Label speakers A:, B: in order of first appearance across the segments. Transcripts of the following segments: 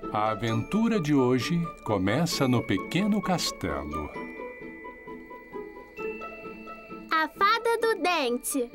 A: A aventura de hoje começa no pequeno castelo.
B: A fada do dente.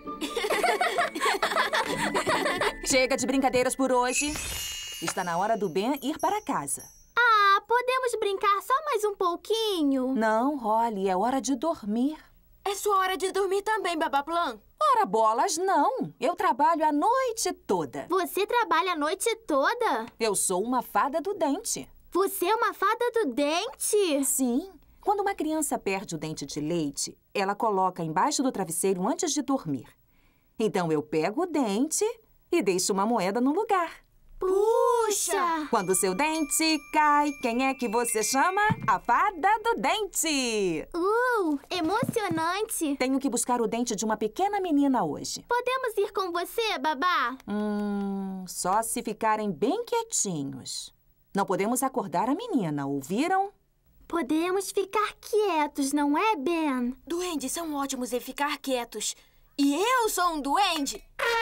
C: Chega de brincadeiras por hoje. Está na hora do Ben ir para casa.
B: Ah, podemos brincar só mais um pouquinho?
C: Não, Holly, é hora de dormir.
D: É sua hora de dormir também, Babaplan.
C: Ora, bolas, não. Eu trabalho a noite toda.
B: Você trabalha a noite toda?
C: Eu sou uma fada do dente.
B: Você é uma fada do dente?
C: Sim. Quando uma criança perde o dente de leite, ela coloca embaixo do travesseiro antes de dormir. Então eu pego o dente e deixo uma moeda no lugar.
B: Puxa!
C: Quando o seu dente cai, quem é que você chama? A fada do dente!
B: Emocionante!
C: Tenho que buscar o dente de uma pequena menina hoje.
B: Podemos ir com você, babá?
C: Só se ficarem bem quietinhos. Não podemos acordar a menina, ouviram?
B: Podemos ficar quietos, não é, Ben?
D: Duendes são ótimos em ficar quietos. E eu sou um duende!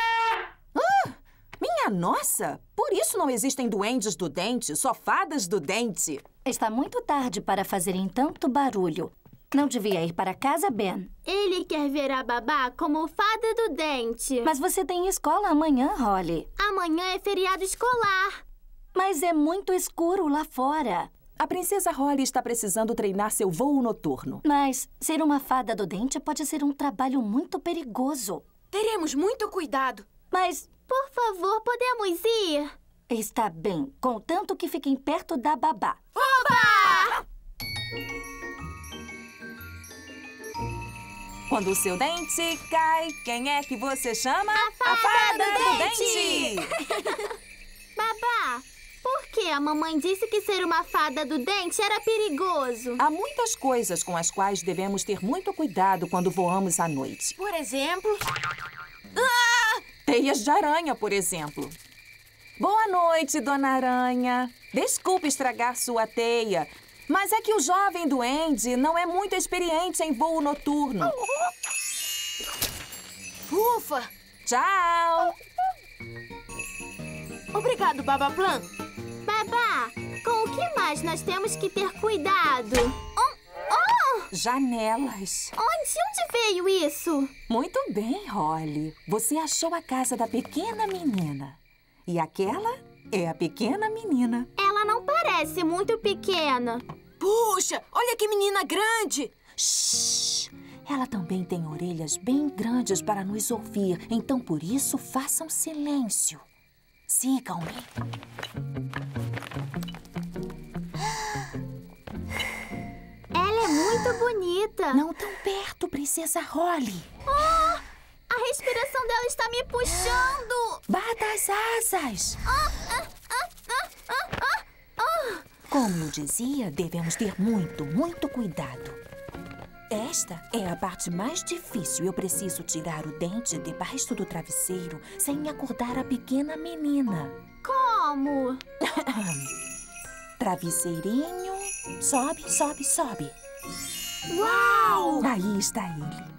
C: Minha nossa! Por isso não existem duendes do dente, só fadas do dente.
E: Está muito tarde para fazerem tanto barulho. Não devia ir para casa, Ben.
B: Ele quer ver a babá como fada do dente.
E: Mas você tem escola amanhã, Holly.
B: Amanhã é feriado escolar.
E: Mas é muito escuro lá fora.
C: A princesa Holly está precisando treinar seu voo noturno.
E: Mas ser uma fada do dente pode ser um trabalho muito perigoso.
D: Teremos muito cuidado.
E: Mas
B: por favor, podemos ir?
E: Está bem, contanto que fiquem perto da babá.
B: Oba!
C: Quando o seu dente cai, quem é que você chama?
B: A fada do
C: dente!
B: Babá, por que a mamãe disse que ser uma fada do dente era perigoso?
C: Há muitas coisas com as quais devemos ter muito cuidado quando voamos à noite.
D: Por exemplo...
C: Teias de aranha, por exemplo. Boa noite, dona Aranha. Desculpe estragar sua teia, mas é que o jovem duende não é muito experiente em voo noturno.
D: Ufa!
C: Tchau!
D: Obrigado, Babaplan.
B: Babá, com o que mais nós temos que ter cuidado?
C: Janelas.
B: Onde veio isso?
C: Muito bem, Holly. Você achou a casa da pequena menina. E aquela é a pequena menina.
B: Ela não parece muito pequena.
D: Puxa, olha que menina grande!
C: Shhh! Ela também tem orelhas bem grandes para nos ouvir, então por isso façam silêncio. Sigam-me.
B: Ela é muito bonita.
C: Não tão perto, princesa Holly.
B: A respiração dela está me puxando.
C: Bata as asas. Como eu dizia, devemos ter muito cuidado. Esta é a parte mais difícil. Eu preciso tirar o dente debaixo do travesseiro sem acordar a pequena menina.
B: Como?
C: Travesseirinho. Sobe, sobe, sobe.
B: Uau!
C: Aí está ele.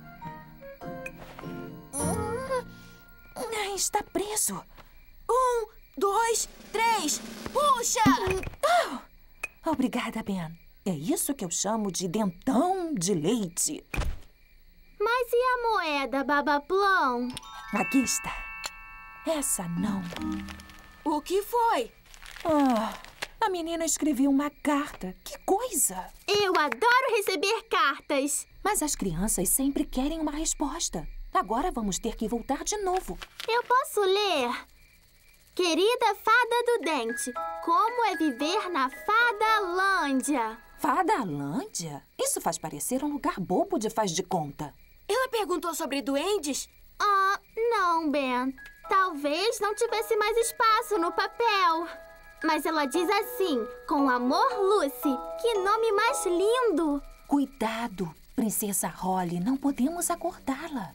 C: Está preso.
D: 1, 2, 3, puxa!
C: Obrigada, Ben. É isso que eu chamo de dentão de leite.
B: Mas e a moeda, Babaplan?
C: Aqui está. Essa não.
D: O que foi?
C: A menina escreveu uma carta. Que coisa!
B: Eu adoro receber cartas.
C: Mas as crianças sempre querem uma resposta. Agora vamos ter que voltar de novo.
B: Eu posso ler? Querida fada do dente, como é viver na Fadalândia?
C: Fadalândia? Isso faz parecer um lugar bobo de faz de conta.
D: Ela perguntou sobre duendes?
B: Não, Ben. Talvez não tivesse mais espaço no papel. Mas ela diz assim, com amor, Lucy. Que nome mais lindo!
C: Cuidado, princesa Holly. Não podemos acordá-la.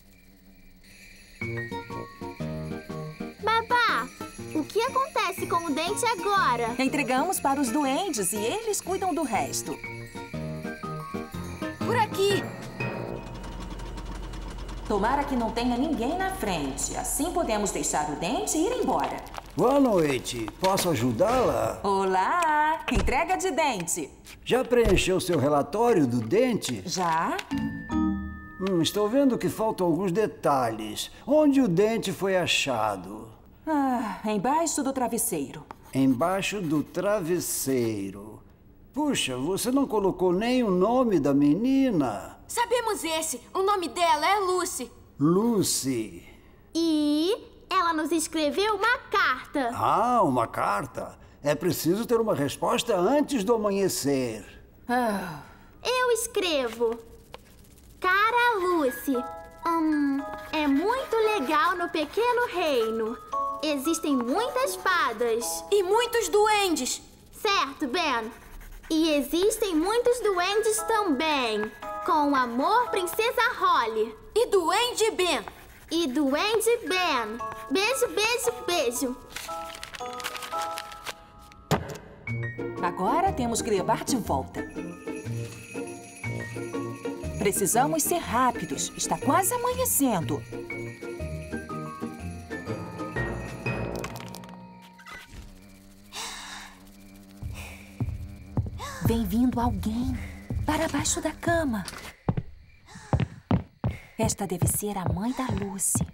B: Babá, o que acontece com o dente agora?
C: Entregamos para os duendes e eles cuidam do resto.
D: Por aqui!
C: Tomara que não tenha ninguém na frente. Assim podemos deixar o dente e ir embora.
F: Boa noite. Posso ajudá-la?
C: Olá! Entrega de dente.
F: Já preencheu seu relatório do dente?
C: Já?
F: Estou vendo que faltam alguns detalhes. Onde o dente foi achado?
C: Embaixo do travesseiro.
F: Embaixo do travesseiro. Puxa, você não colocou nem o nome da menina.
D: Sabemos esse. O nome dela é Lucy.
F: Lucy.
B: E ela nos escreveu uma carta.
F: Ah, uma carta. É preciso ter uma resposta antes do amanhecer.
B: Eu escrevo. Cara Lucy, é muito legal no pequeno reino. Existem muitas fadas.
D: E muitos duendes.
B: Certo, Ben. E existem muitos duendes também. Com amor, Princesa Holly.
D: E duende Ben.
B: E duende Ben. Beijo, beijo, beijo.
C: Agora temos que levar de volta. Precisamos ser rápidos. Está quase amanhecendo. Vem vindo alguém para baixo da cama. Esta deve ser a mãe da Lucy.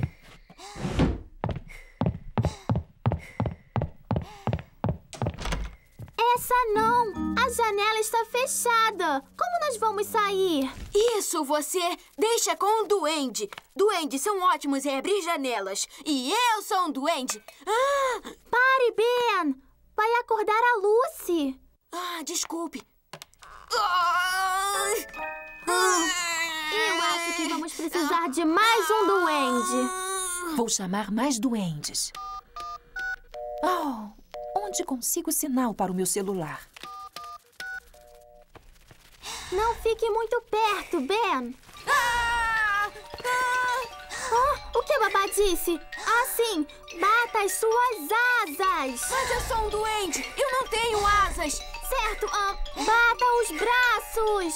B: Essa não! A janela está fechada. Como nós vamos sair?
D: Isso você deixa com o duende. Duendes são ótimos em abrir janelas. E eu sou um duende.
B: Pare, Ben! Vai acordar a Lucy.
D: Desculpe.
B: Eu acho que vamos precisar de mais um duende.
C: Vou chamar mais duendes. Onde consigo sinal para o meu celular?
B: Não fique muito perto, Ben. O que a babá disse? Sim, bata as suas asas.
D: Mas eu sou um duende. Eu não tenho asas.
B: Certo, bata os braços.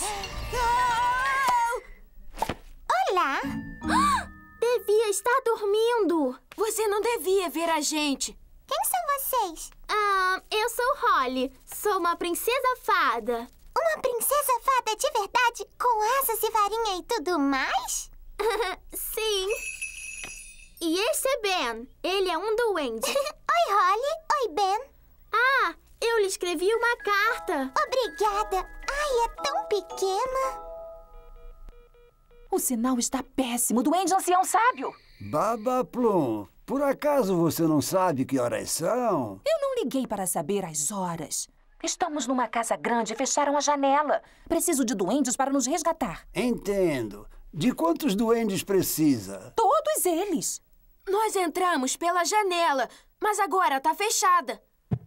B: Olá. Devia estar dormindo.
D: Você não devia ver a gente.
B: Quem são vocês? Eu sou Holly. Sou uma princesa fada. Uma princesa fada de verdade? Com asas e varinha e tudo mais? Sim. E este é Ben. Ele é um duende. Oi, Holly. Oi, Ben. Eu lhe escrevi uma carta. Obrigada. É tão pequena.
C: O sinal está péssimo. Duende ancião sábio.
F: Baba Plum, por acaso você não sabe que horas são?
C: Eu não liguei para saber as horas. Estamos numa casa grande e fecharam a janela. Preciso de duendes para nos resgatar.
F: Entendo. De quantos duendes precisa?
C: Todos eles.
D: Nós entramos pela janela, mas agora está fechada.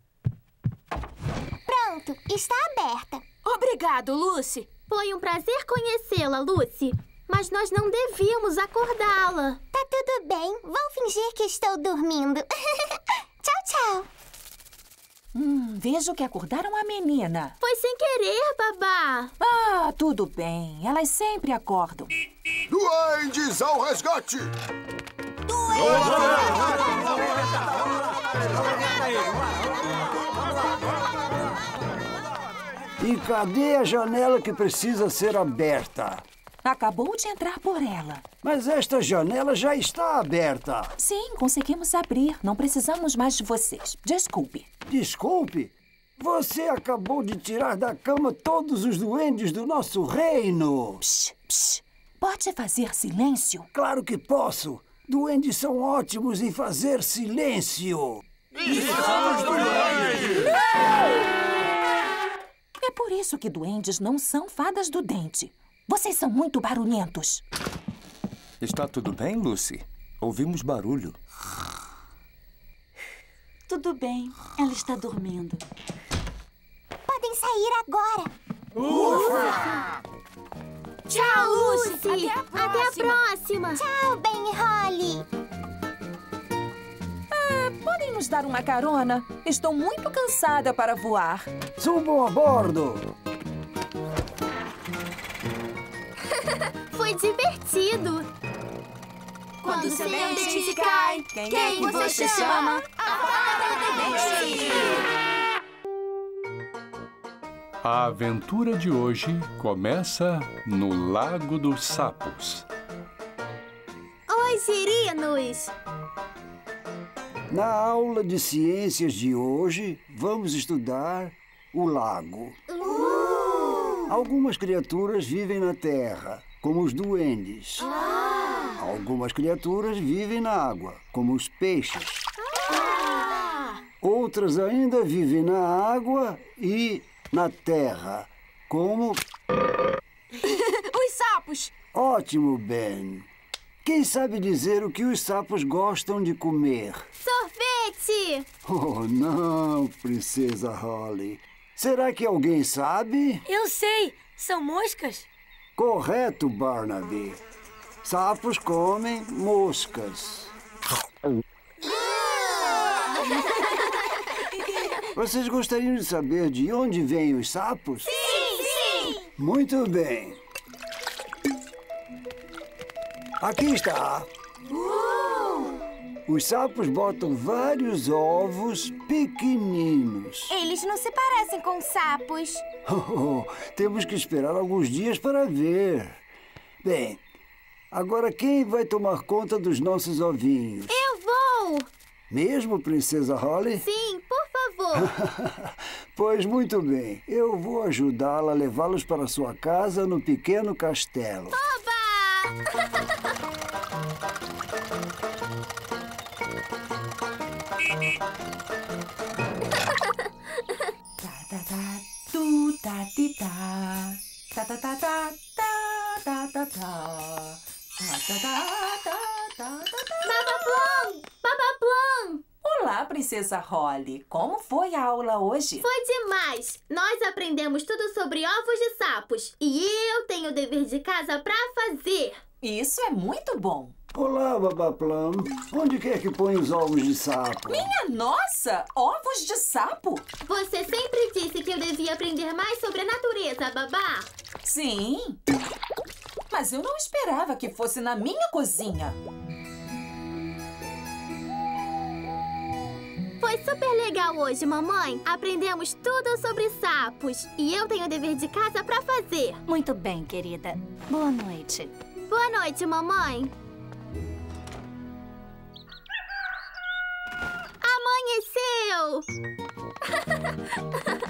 B: Pronto, está aberta.
D: Obrigado, Lucy.
B: Foi um prazer conhecê-la, Lucy. Mas nós não devíamos acordá-la. Tá tudo bem. Vou fingir que estou dormindo. Tchau, tchau.
C: Vejo que acordaram a menina.
B: Foi sem querer, babá.
C: Tudo bem. Elas sempre acordam.
G: Duendes ao resgate!
F: E cadê a janela que precisa ser aberta?
C: Acabou de entrar por ela.
F: Mas esta janela já está aberta.
C: Sim, conseguimos abrir. Não precisamos mais de vocês. Desculpe.
F: Desculpe? Você acabou de tirar da cama todos os duendes do nosso reino.
C: Psh, psh. Pode fazer silêncio?
F: Claro que posso. Duendes são ótimos em fazer silêncio.
G: Somos duendes!
C: É por isso que duendes não são fadas do dente. Vocês são muito barulhentos.
H: Está tudo bem, Lucy? Ouvimos barulho.
I: Tudo bem. Ela está dormindo.
B: Podem sair agora.
D: Ufa! Tchau, Lucy.
B: Até a próxima. Tchau, Ben e Holly.
C: Podem nos dar uma carona? Estou muito cansada para voar.
F: Subam a bordo.
B: Foi divertido.
D: Quando seu dente cai, quem você chama? A fada do dente!
A: A aventura de hoje começa no Lago dos Sapos.
B: Oi, girinos!
F: Na aula de ciências de hoje, vamos estudar o lago. Algumas criaturas vivem na terra, como os duendes. Algumas criaturas vivem na água, como os peixes. Outras ainda vivem na água e na terra, como...
D: Os sapos!
F: Ótimo, Ben. Quem sabe dizer o que os sapos gostam de comer?
B: Sorvete!
F: Oh, não, Princesa Holly. Será que alguém sabe?
J: Eu sei! São moscas?
F: Correto, Barnaby. Sapos comem moscas. Vocês gostariam de saber de onde vêm os sapos?
B: Sim!
F: Muito bem. Aqui está. Os sapos botam vários ovos pequeninos.
B: Eles não se parecem com sapos.
F: Temos que esperar alguns dias para ver. Bem, agora quem vai tomar conta dos nossos ovinhos?
B: Eu vou!
F: Mesmo, Princesa Holly?
B: Sim, por favor.
F: Pois muito bem. Eu vou ajudá-la a levá-los para sua casa no pequeno castelo.
B: Oba! Babaplan!
C: Olá, Princesa Holly. Como foi a aula hoje?
B: Foi demais! Nós aprendemos tudo sobre ovos de sapos. E eu tenho o dever de casa pra fazer.
C: Isso é muito bom.
F: Olá, Babaplan. Onde quer que põe os ovos de sapo?
C: Minha nossa! Ovos de sapo?
B: Você sempre disse que eu devia aprender mais sobre a natureza, Babá.
C: Sim. Mas eu não esperava que fosse na minha cozinha.
B: Foi super legal hoje, mamãe. Aprendemos tudo sobre sapos. E eu tenho o dever de casa pra fazer.
E: Muito bem, querida. Boa noite.
B: Boa noite, mamãe. Amanheceu!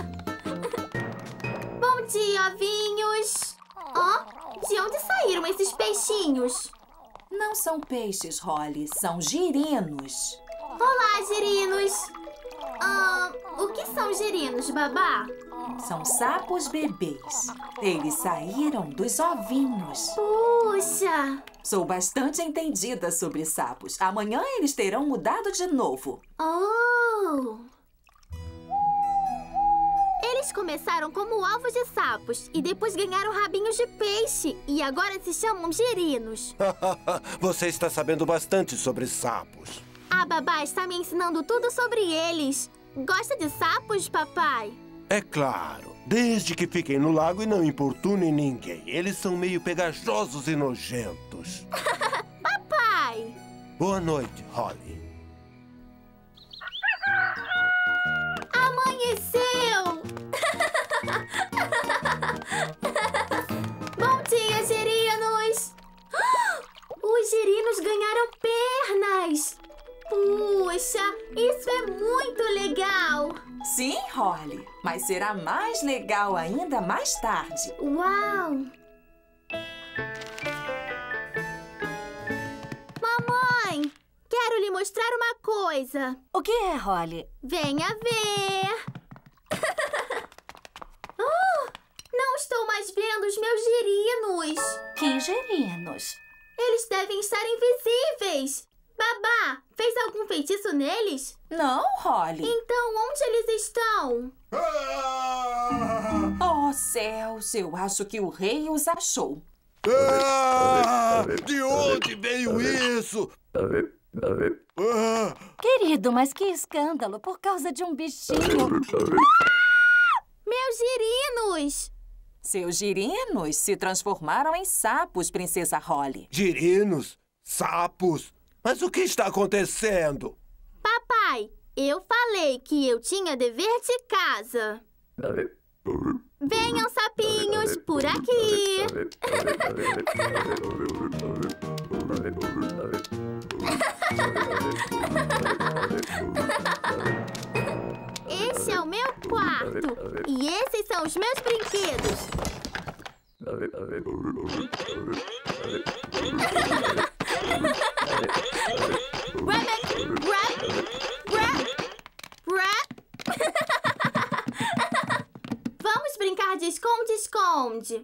B: Bom dia, ovinhos. De onde saíram esses peixinhos?
C: Não são peixes, Holly. São girinos.
B: Olá, girinos. O que são girinos, Babá?
C: São sapos bebês. Eles saíram dos ovinhos.
B: Puxa!
C: Sou bastante entendida sobre sapos. Amanhã eles terão mudado de novo.
B: Oh! Eles começaram como ovos de sapos e depois ganharam rabinhos de peixe. E agora se chamam girinos.
G: Você está sabendo bastante sobre sapos.
B: A Babá está me ensinando tudo sobre eles. Gosta de sapos, papai?
G: É claro, desde que fiquem no lago e não importunem ninguém. Eles são meio pegajosos e nojentos.
B: Papai!
G: Boa noite, Holly.
B: Amanheceu! Bom dia, girinos! Os girinos ganharam pernas! Puxa, isso é muito legal!
C: Sim, Holly, mas será mais legal ainda mais tarde.
B: Uau! Mamãe, quero lhe mostrar uma coisa.
E: O que é, Holly?
B: Venha ver! Não estou mais vendo os meus girinos.
E: Que girinos?
B: Eles devem estar invisíveis. Babá, fez algum feitiço neles?
C: Não, Holly.
B: Então, onde eles estão?
C: Oh, céus, eu acho que o rei os achou.
G: De onde veio isso?
E: Querido, mas que escândalo, por causa de um bichinho.
B: Meus girinos!
C: Seus girinos se transformaram em sapos, Princesa Holly.
G: Girinos? Sapos? Mas o que está acontecendo?
B: Papai, eu falei que eu tinha dever de casa. Venham, sapinhos, por aqui. Esse é o meu quarto. E esses são os meus brinquedos. Vamos brincar de esconde-esconde.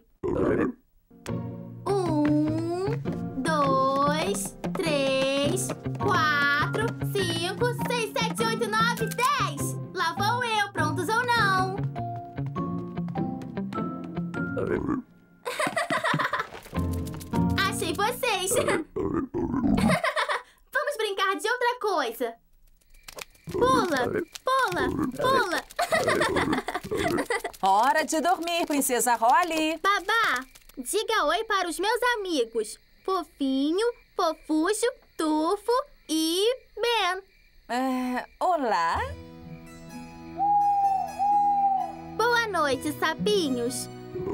B: 1, 2, 3, 4, 5, 6, 7, 8, 9, 10. Lá vou eu, prontos ou não? Achei vocês. Vamos brincar de outra coisa. Pula, pula, pula.
C: Hora de dormir, Princesa Holly.
B: Babá, diga oi para os meus amigos. Fofinho, Fofuxo, Tufo e Ben.
C: Olá.
B: Boa noite, sapinhos.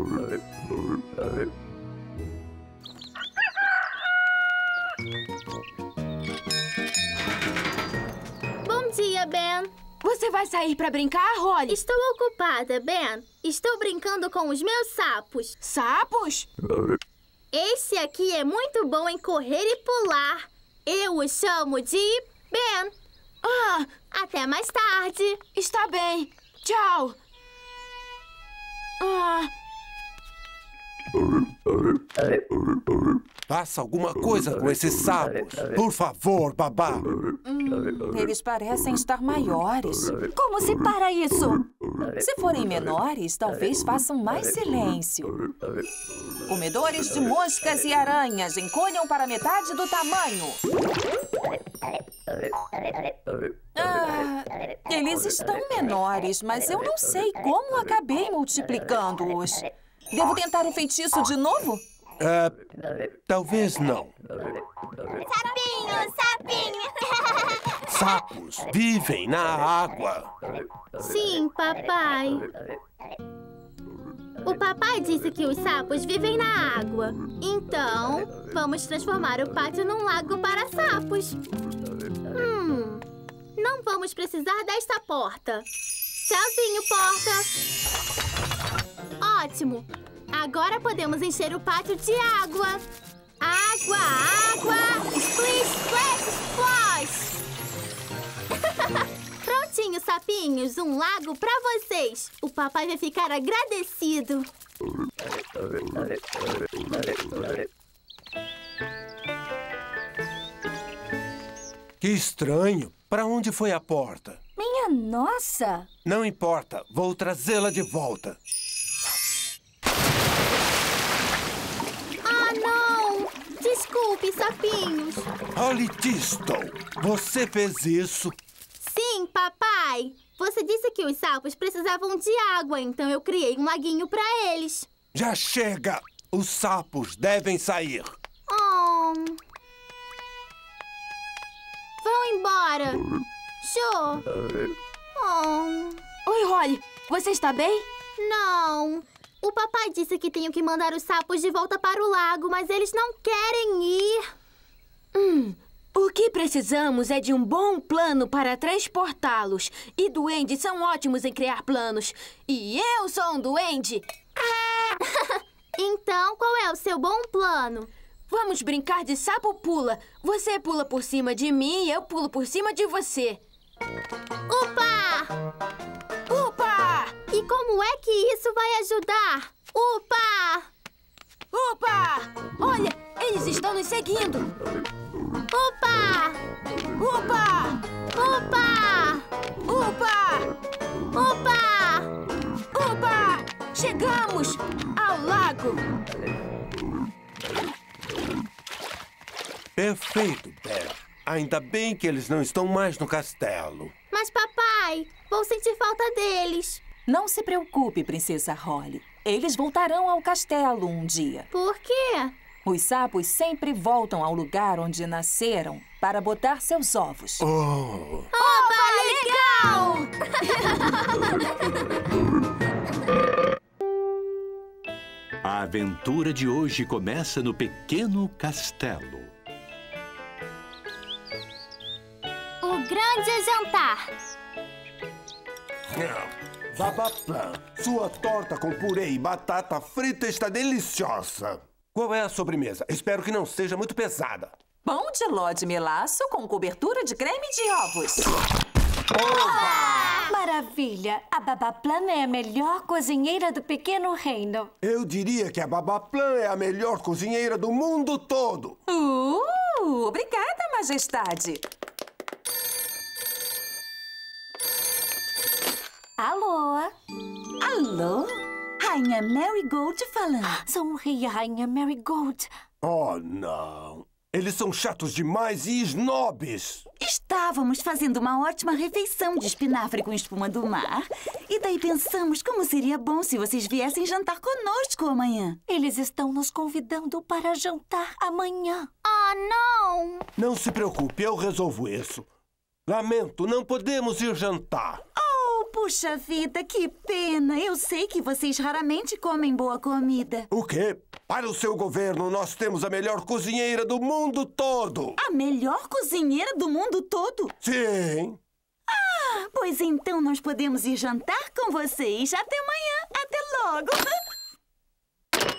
B: Bom dia, Ben.
D: Você vai sair pra brincar, Holly?
B: Estou ocupada, Ben. Estou brincando com os meus sapos.
D: Sapos?
B: Esse aqui é muito bom em correr e pular. Eu o chamo de Ben. Até mais tarde.
D: Está bem. Tchau.
G: Faça alguma coisa com esses sapos. Por favor, babá.
C: Eles parecem estar maiores.
E: Como se para isso?
C: Se forem menores, talvez façam mais silêncio. Comedores de moscas e aranhas, encolham para metade do tamanho. Eles estão menores, mas eu não sei como acabei multiplicando-os. Devo tentar o feitiço de novo?
G: Talvez não.
B: Sapinho, sapinho.
G: Sapos vivem na água.
B: Sim, papai. O papai disse que os sapos vivem na água. Então, vamos transformar o pátio num lago para sapos. Não vamos precisar desta porta. Tchauzinho, porta. Ótimo. Agora podemos encher o pátio de água. Água, água! Splish, splash, splash! Prontinho, sapinhos. Um lago pra vocês. O papai vai ficar agradecido.
G: Que estranho. Para onde foi a porta?
E: Minha nossa!
G: Não importa. Vou trazê-la de volta.
B: Não! Desculpe, sapinhos.
G: Holly Tiston, você fez isso?
B: Sim, papai. Você disse que os sapos precisavam de água, então eu criei um laguinho para eles.
G: Já chega! Os sapos devem sair.
B: Vão embora. Jo.
D: Oi, Holly. Você está bem?
B: Não. O papai disse que tenho que mandar os sapos de volta para o lago, mas eles não querem ir.
D: O que precisamos é de um bom plano para transportá-los. E duendes são ótimos em criar planos. E eu sou um duende.
B: Então, qual é o seu bom plano?
D: Vamos brincar de sapo pula. Você pula por cima de mim e eu pulo por cima de você.
B: Upa!
D: Upa!
B: E como é que isso vai ajudar? Upa!
D: Upa! Olha, eles estão nos seguindo.
B: Upa!
D: Upa!
B: Upa!
D: Upa!
B: Upa!
D: Upa! Chegamos ao lago.
G: Perfeito, Ben. Ainda bem que eles não estão mais no castelo.
B: Mas, papai, vou sentir falta deles.
C: Não se preocupe, Princesa Holly. Eles voltarão ao castelo um dia.
B: Por quê?
C: Os sapos sempre voltam ao lugar onde nasceram para botar seus ovos.
B: Oba, legal!
A: A aventura de hoje começa no pequeno castelo.
B: O grande jantar.
G: Babaplan, sua torta com purê e batata frita está deliciosa. Qual é a sobremesa? Espero que não seja muito pesada.
C: Pão de ló de melaço com cobertura de creme de ovos.
E: Maravilha! A Babaplan é a melhor cozinheira do pequeno reino.
G: Eu diria que a Babaplan é a melhor cozinheira do mundo todo.
C: Obrigada, Majestade.
E: Alô?
I: Alô? Rainha Marigold falando.
E: Sou o rei e a rainha Marigold.
G: Oh, não. Eles são chatos demais e snobs.
I: Estávamos fazendo uma ótima refeição de espinafre com espuma do mar. E daí pensamos como seria bom se vocês viessem jantar conosco amanhã.
E: Eles estão nos convidando para jantar amanhã.
B: Oh, não!
G: Não se preocupe, eu resolvo isso. Lamento, não podemos ir jantar.
I: Puxa vida, que pena. Eu sei que vocês raramente comem boa comida.
G: O quê? Para o seu governo, nós temos a melhor cozinheira do mundo todo.
I: A melhor cozinheira do mundo todo?
G: Sim.
I: Pois então nós podemos ir jantar com vocês. Até amanhã. Até logo.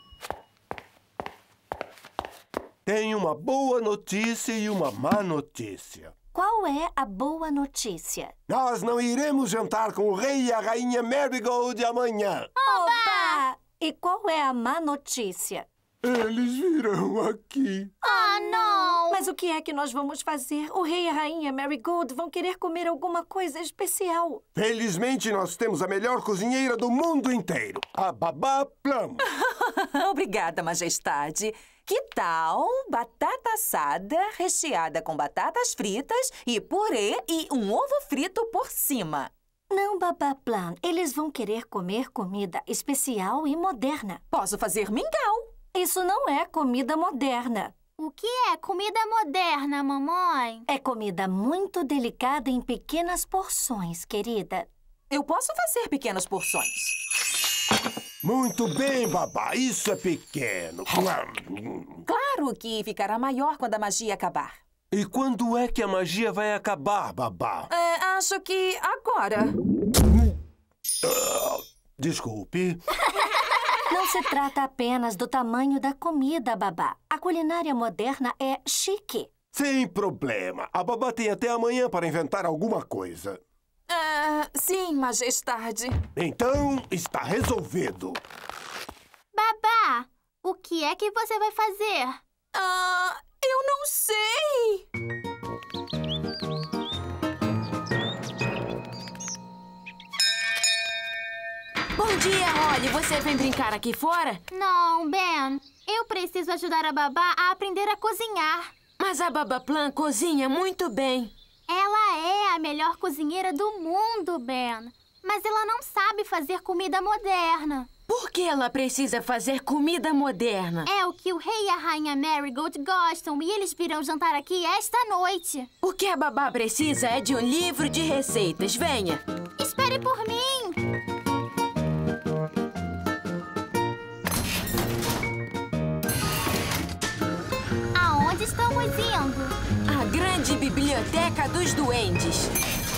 G: Tenho uma boa notícia e uma má notícia.
E: Qual é a boa notícia?
G: Nós não iremos jantar com o rei e a rainha Marigold amanhã.
E: Oba! E qual é a má notícia?
G: Eles virão aqui.
B: Oh, não!
E: Mas o que é que nós vamos fazer? O rei e a rainha Marigold vão querer comer alguma coisa especial.
G: Felizmente, nós temos a melhor cozinheira do mundo inteiro, a Babaplan.
C: Obrigada, Majestade. Que tal batata assada recheada com batatas fritas e purê e um ovo frito por cima?
E: Não, Babaplan. Eles vão querer comer comida especial e moderna.
C: Posso fazer mingau.
E: Isso não é comida moderna.
B: O que é comida moderna, mamãe?
E: É comida muito delicada em pequenas porções, querida.
C: Eu posso fazer pequenas porções.
G: Muito bem, babá. Isso é pequeno.
C: Claro que ficará maior quando a magia acabar.
G: E quando é que a magia vai acabar, babá?
C: Acho que agora.
G: Desculpe.
E: Não se trata apenas do tamanho da comida, babá. A culinária moderna é chique.
G: Sem problema. A babá tem até amanhã para inventar alguma coisa.
C: Sim, Majestade.
G: Então, está resolvido.
B: Babá, o que é que você vai fazer?
C: Eu não sei.
D: Bom dia, Holly. Você vem brincar aqui fora?
B: Não, Ben. Eu preciso ajudar a babá a aprender a cozinhar.
D: Mas a Babaplan cozinha muito bem.
B: Ela é a melhor cozinheira do mundo, Ben. Mas ela não sabe fazer comida moderna.
D: Por que ela precisa fazer comida moderna?
B: É o que o rei e a rainha Marigold gostam e eles virão jantar aqui esta noite.
D: O que a babá precisa é de um livro de receitas. Venha.
B: Espere por mim. Aonde estamos indo?
D: A grande biblioteca dos duendes.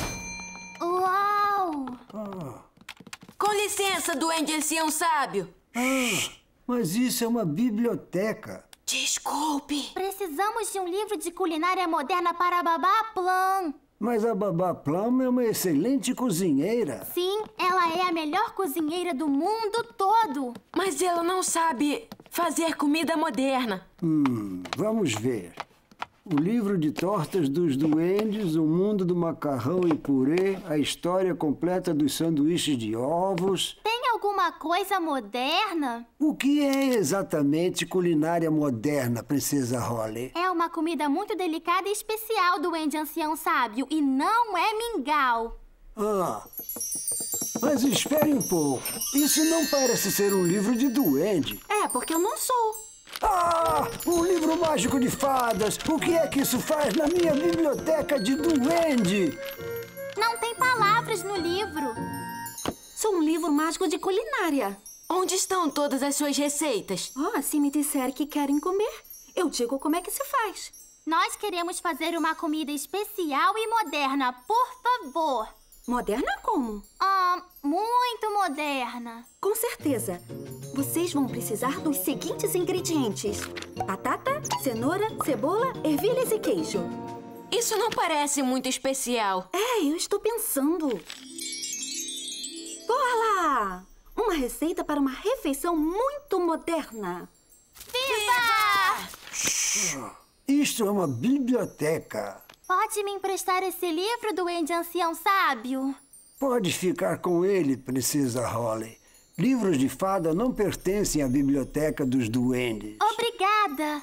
B: Uau!
D: Com licença, duende ancião sábio.
F: Mas isso é uma biblioteca.
D: Desculpe.
B: Precisamos de um livro de culinária moderna para a Babaplan.
F: Mas a Babaplan é uma excelente cozinheira.
B: Sim, ela é a melhor cozinheira do mundo todo.
D: Mas ela não sabe fazer comida moderna.
F: Vamos ver. O livro de tortas dos duendes, o mundo do macarrão e purê, a história completa dos sanduíches de ovos.
B: Tem alguma coisa moderna?
F: O que é exatamente culinária moderna, Princesa Holly?
B: É uma comida muito delicada e especial, duende ancião sábio, e não é mingau.
F: Mas espere um pouco. Isso não parece ser um livro de duende.
I: É, porque eu não sou.
F: Ah, um livro mágico de fadas! O que é que isso faz na minha biblioteca de duende?
B: Não tem palavras no livro.
K: Sou um livro mágico de culinária.
D: Onde estão todas as suas receitas?
K: Se me disser que querem comer, eu digo como é que se faz.
B: Nós queremos fazer uma comida especial e moderna, por favor.
K: Moderna como?
B: Muito moderna.
K: Com certeza. Vocês vão precisar dos seguintes ingredientes: batata, cenoura, cebola, ervilhas e queijo.
D: Isso não parece muito especial.
K: Eu estou pensando. Olá! Uma receita para uma refeição muito moderna.
B: Viva!
F: Isto é uma biblioteca.
B: Pode me emprestar esse livro, duende ancião sábio?
F: Pode ficar com ele, Princesa Holly. Livros de fada não pertencem à biblioteca dos duendes.
B: Obrigada.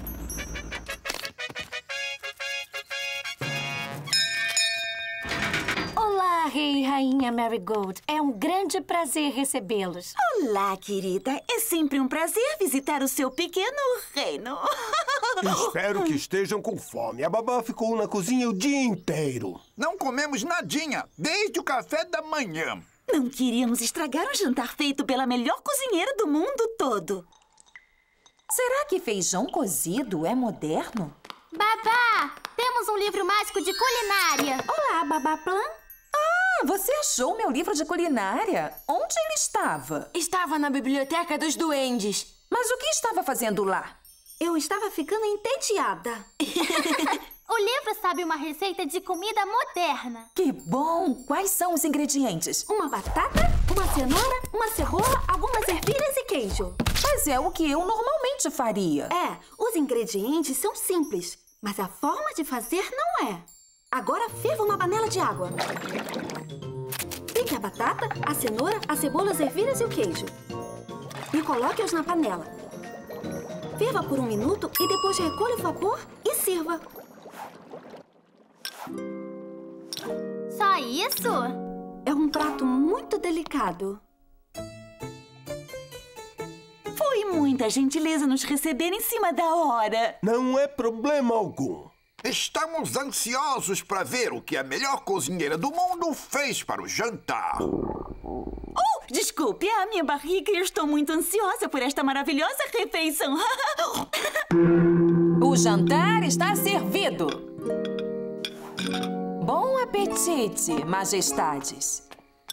E: Olá, Rei e Rainha Marigold. É um grande prazer recebê-los.
I: Olá, querida. É sempre um prazer visitar o seu pequeno reino.
G: Espero que estejam com fome. A babá ficou na cozinha o dia inteiro.
L: Não comemos nadinha, desde o café da manhã.
I: Não queríamos estragar um jantar feito pela melhor cozinheira do mundo todo.
C: Será que feijão cozido é moderno?
B: Babá, temos um livro mágico de culinária.
K: Olá, Babá Plan.
C: Você achou meu livro de culinária? Onde ele estava?
D: Estava na biblioteca dos duendes.
C: Mas o que estava fazendo lá?
K: Eu estava ficando entediada.
B: O livro sabe uma receita de comida moderna.
C: Que bom! Quais são os ingredientes?
K: Uma batata, uma cenoura, uma cebola, algumas ervilhas e queijo.
C: Mas é o que eu normalmente faria.
K: Os ingredientes são simples, mas a forma de fazer não é. Agora ferva uma panela de água. Pique a batata, a cenoura, a cebola, as ervilhas e o queijo. E coloque-os na panela. Ferva por 1 minuto e depois recolha o vapor e sirva.
B: Só isso?
K: É um prato muito delicado.
I: Foi muita gentileza nos receber em cima da hora.
G: Não é problema algum.
L: Estamos ansiosos para ver o que a melhor cozinheira do mundo fez para o jantar.
I: Desculpe, a minha barriga e eu estou muito ansiosa por esta maravilhosa refeição.
C: O jantar está servido. Bom apetite, majestades.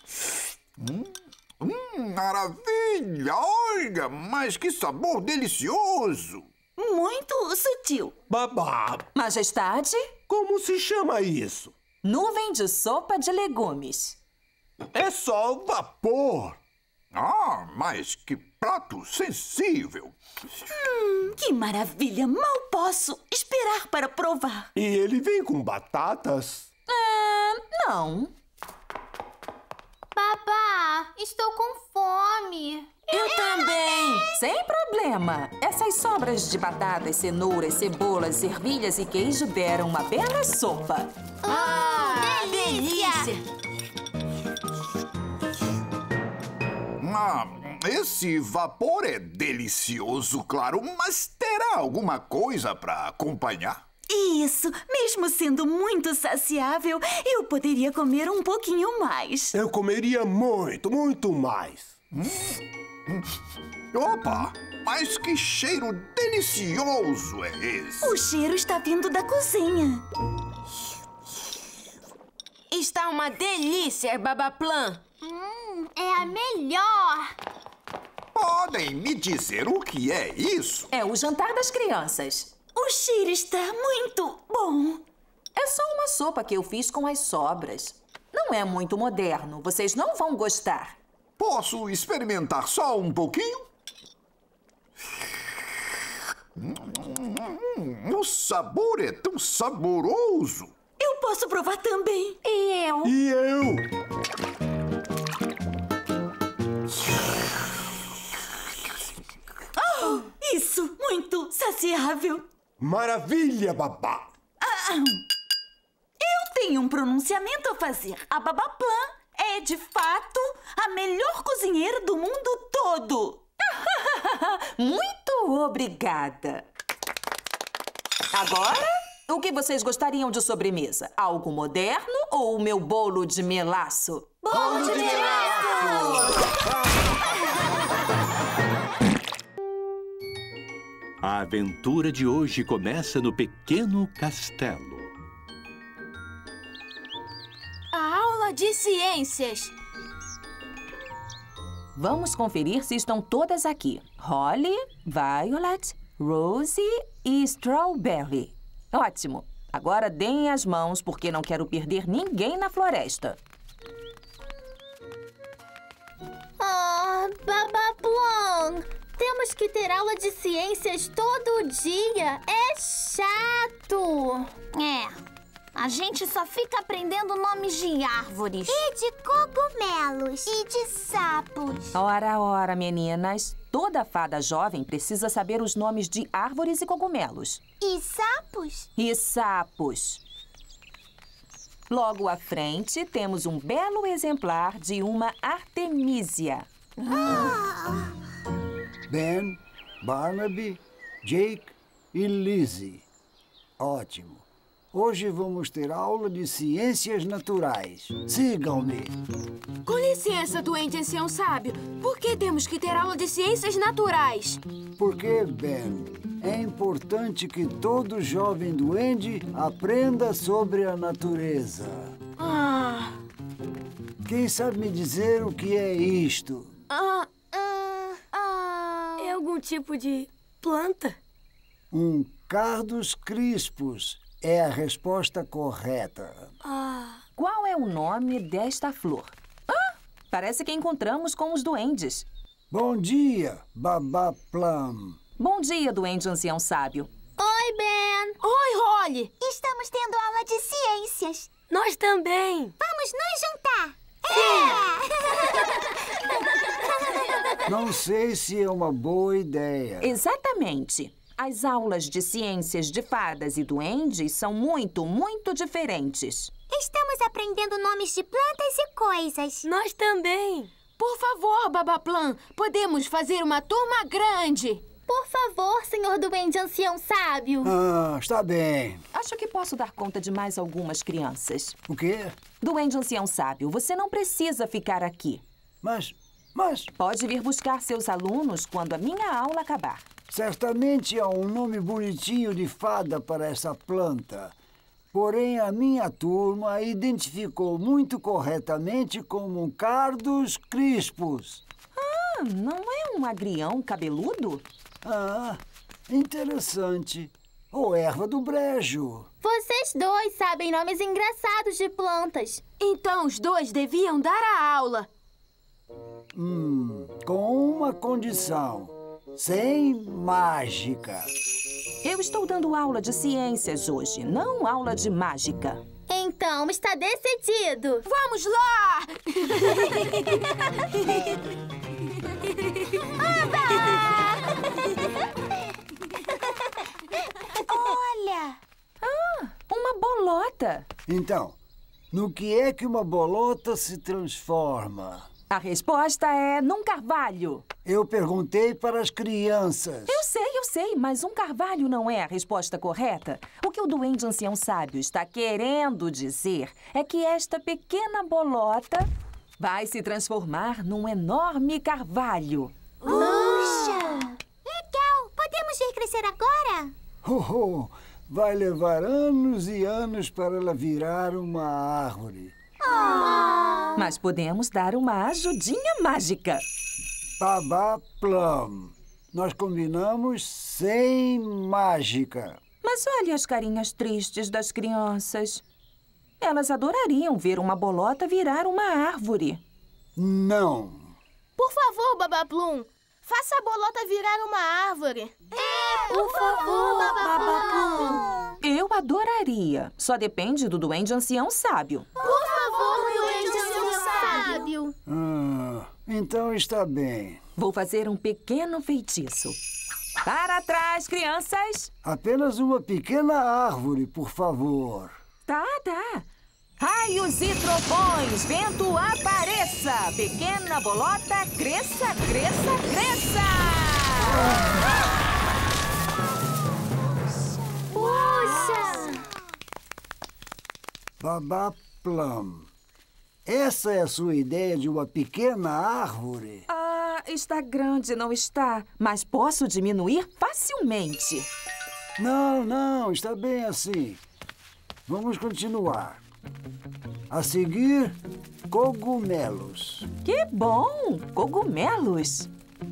L: Maravilha! Olha, mas que sabor delicioso!
I: Muito sutil.
G: Babá!
C: Majestade?
G: Como se chama isso?
C: Nuvem de sopa de legumes.
G: É só vapor.
L: Mas que prato sensível.
I: Que maravilha! Mal posso esperar para provar.
G: E ele vem com batatas?
C: Não.
B: Babá, estou com fome.
D: Eu também.
C: Sem problema. Essas sobras de batatas, cenouras, cebolas, ervilhas e queijo deram uma bela sopa.
B: Delícia!
L: Esse vapor é delicioso, claro, mas terá alguma coisa para acompanhar?
I: Isso, mesmo sendo muito saciável, eu poderia comer um pouquinho mais.
G: Eu comeria muito, muito mais.
L: Opa, mas que cheiro delicioso é esse?
I: O cheiro está vindo da cozinha.
D: Está uma delícia, Babá Plan.
B: É a melhor.
L: Podem me dizer o que é isso?
C: É o jantar das crianças.
I: O cheiro está muito bom.
C: É só uma sopa que eu fiz com as sobras. Não é muito moderno. Vocês não vão gostar.
L: Posso experimentar só um pouquinho? O sabor é tão saboroso.
I: Eu posso provar também.
E: E eu?
G: E eu?
I: Isso, muito saciável.
G: Maravilha, babá.
I: Eu tenho um pronunciamento a fazer. A Babá Plan é, de fato, a melhor cozinheira do mundo todo.
C: Muito Obrigada. Agora, o que vocês gostariam de sobremesa? Algo moderno ou o meu bolo de melaço?
B: Bolo de melaço!
A: A aventura de hoje começa no pequeno castelo.
D: A aula de ciências.
C: Vamos conferir se estão todas aqui. Holly, Violet, Rosie e Strawberry. Ótimo. Agora deem as mãos, porque não quero perder ninguém na floresta.
B: Baba Plum! Temos que ter aula de ciências todo dia. É chato. A gente só fica aprendendo nomes de árvores. E de cogumelos. E de sapos.
C: Ora, meninas. Toda fada jovem precisa saber os nomes de árvores e cogumelos.
B: E sapos?
C: E sapos. Logo à frente, temos um belo exemplar de uma artemísia.
F: Ben, Barnaby, Jake e Lizzie. Ótimo. Hoje vamos ter aula de ciências naturais. Sigam-me.
D: Com licença, duende ancião sábio. Por que temos que ter aula de ciências naturais?
F: Porque, Ben, é importante que todo jovem duende aprenda sobre a natureza. Quem sabe me dizer o que é isto?
J: É algum tipo de planta?
F: Um Cardus crispus é a resposta correta.
C: Qual é o nome desta flor? Parece que encontramos com os duendes.
F: Bom dia, Baba Plum.
C: Bom dia, duende ancião sábio.
B: Oi, Ben.
D: Oi, Holly.
B: Estamos tendo aula de ciências.
J: Nós também.
B: Vamos nos juntar.
F: Não sei se é uma boa ideia.
C: Exatamente. As aulas de ciências de fadas e duendes são muito, muito diferentes.
B: Estamos aprendendo nomes de plantas e coisas.
J: Nós também.
D: Por favor, Baba Plum, podemos fazer uma turma grande.
B: Por favor, senhor duende ancião sábio.
F: Está bem.
C: Acho que posso dar conta de mais algumas crianças.
F: O quê?
C: Duende ancião sábio, você não precisa ficar aqui.
F: Mas...
C: Pode vir buscar seus alunos quando a minha aula acabar.
F: Certamente há um nome bonitinho de fada para essa planta. Porém, a minha turma a identificou muito corretamente como um Cardus crispus.
C: Não é um agrião cabeludo?
F: Interessante. Ou erva do brejo.
B: Vocês dois sabem nomes engraçados de plantas.
D: Então os dois deviam dar a aula.
F: Com uma condição. Sem mágica.
C: Eu estou dando aula de ciências hoje, não aula de mágica.
B: Então, está decidido.
D: Vamos lá!
B: Olha!
C: Uma bolota.
F: Então, no que é que uma bolota se transforma?
C: A resposta é num carvalho.
F: Eu perguntei para as crianças.
C: Eu sei, mas um carvalho não é a resposta correta. O que o duende ancião sábio está querendo dizer é que esta pequena bolota vai se transformar num enorme carvalho.
B: Puxa! Legal! Podemos ver crescer agora?
F: Vai levar anos e anos para ela virar uma árvore.
C: Mas podemos dar uma ajudinha mágica.
F: Baba Plum. Nós combinamos sem mágica.
C: Mas olha as carinhas tristes das crianças. Elas adorariam ver uma bolota virar uma árvore.
F: Não.
B: Por favor, Baba Plum. Faça a bolota virar uma árvore.
J: Por favor, Baba Plum.
C: Eu adoraria. Só depende do duende ancião sábio.
B: Por favor, duende ancião sábio.
F: Então está bem.
C: Vou fazer um pequeno feitiço. Para trás, crianças.
F: Apenas uma pequena árvore, por favor.
C: Tá. Raios e trovões, vento apareça. Pequena bolota, cresça, cresça, cresça.
B: Puxa!
F: Babá Plum, essa é a sua ideia de uma pequena árvore?
C: Ah, está grande, não está? Mas posso diminuir facilmente.
F: Não, está bem assim. Vamos continuar. A seguir, cogumelos.
C: Que bom! Cogumelos.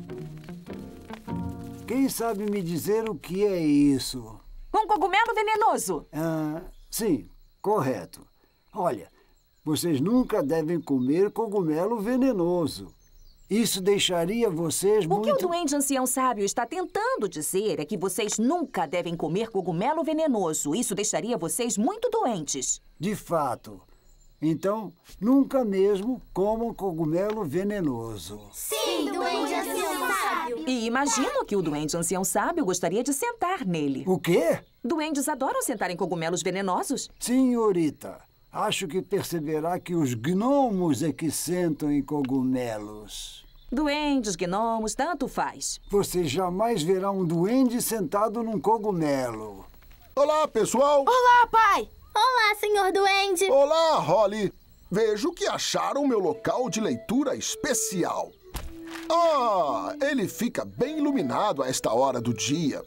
F: Quem sabe me dizer o que é isso?
C: Um cogumelo venenoso.
F: Sim, correto. Olha, vocês nunca devem comer cogumelo venenoso. Isso deixaria vocês muito...
C: O que o duende ancião sábio está tentando dizer é que vocês nunca devem comer cogumelo venenoso. Isso deixaria vocês muito doentes.
F: De fato. Então, nunca mesmo comam cogumelo venenoso.
B: Sim, duende ancião sábio.
C: E imagino que o duende ancião sábio gostaria de sentar nele.
F: O quê?
C: Duendes adoram sentar em cogumelos venenosos.
F: Senhorita, acho que perceberá que os gnomos é que sentam em cogumelos.
C: Duendes, gnomos, tanto faz.
F: Você jamais verá um duende sentado num cogumelo.
M: Olá, pessoal!
D: Olá, pai!
B: Olá, senhor duende!
M: Olá, Holly! Vejo que acharam meu local de leitura especial. Ah, ele fica bem iluminado a esta hora do dia.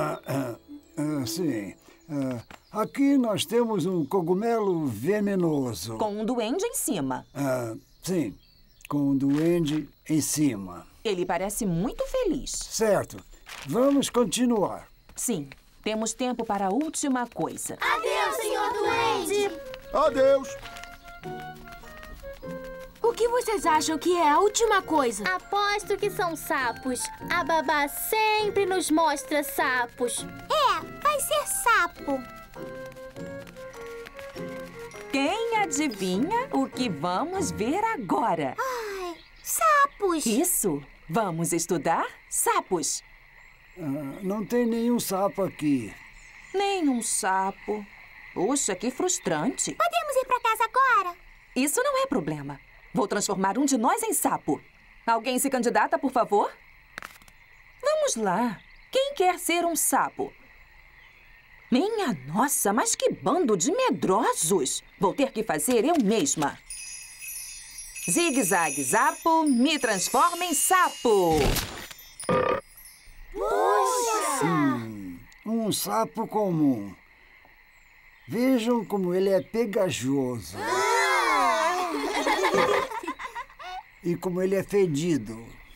F: Sim. Aqui nós temos um cogumelo venenoso.
C: Com um duende em cima.
F: Sim, com um duende em cima.
C: Ele parece muito feliz.
F: Certo. Vamos continuar.
C: Sim, temos tempo para a última coisa.
B: Adeus, senhor duende!
M: Adeus!
D: O que vocês acham que é a última coisa?
B: Aposto que são sapos. A babá sempre nos mostra sapos. Vai ser sapo.
C: Quem adivinha o que vamos ver agora?
B: Sapos!
C: Isso! Vamos estudar sapos.
F: Não tem nenhum sapo aqui.
C: Nenhum sapo. Puxa, que frustrante.
B: Podemos ir pra casa agora?
C: Isso não é problema. Vou transformar um de nós em sapo. Alguém se candidata, por favor? Vamos lá. Quem quer ser um sapo? Minha nossa, mas que bando de medrosos! Vou ter que fazer eu mesma. Zigue-zague, zapo, me transforma em sapo!
B: Puxa!
F: Um sapo comum. Vejam como ele é pegajoso. E como ele é fedido.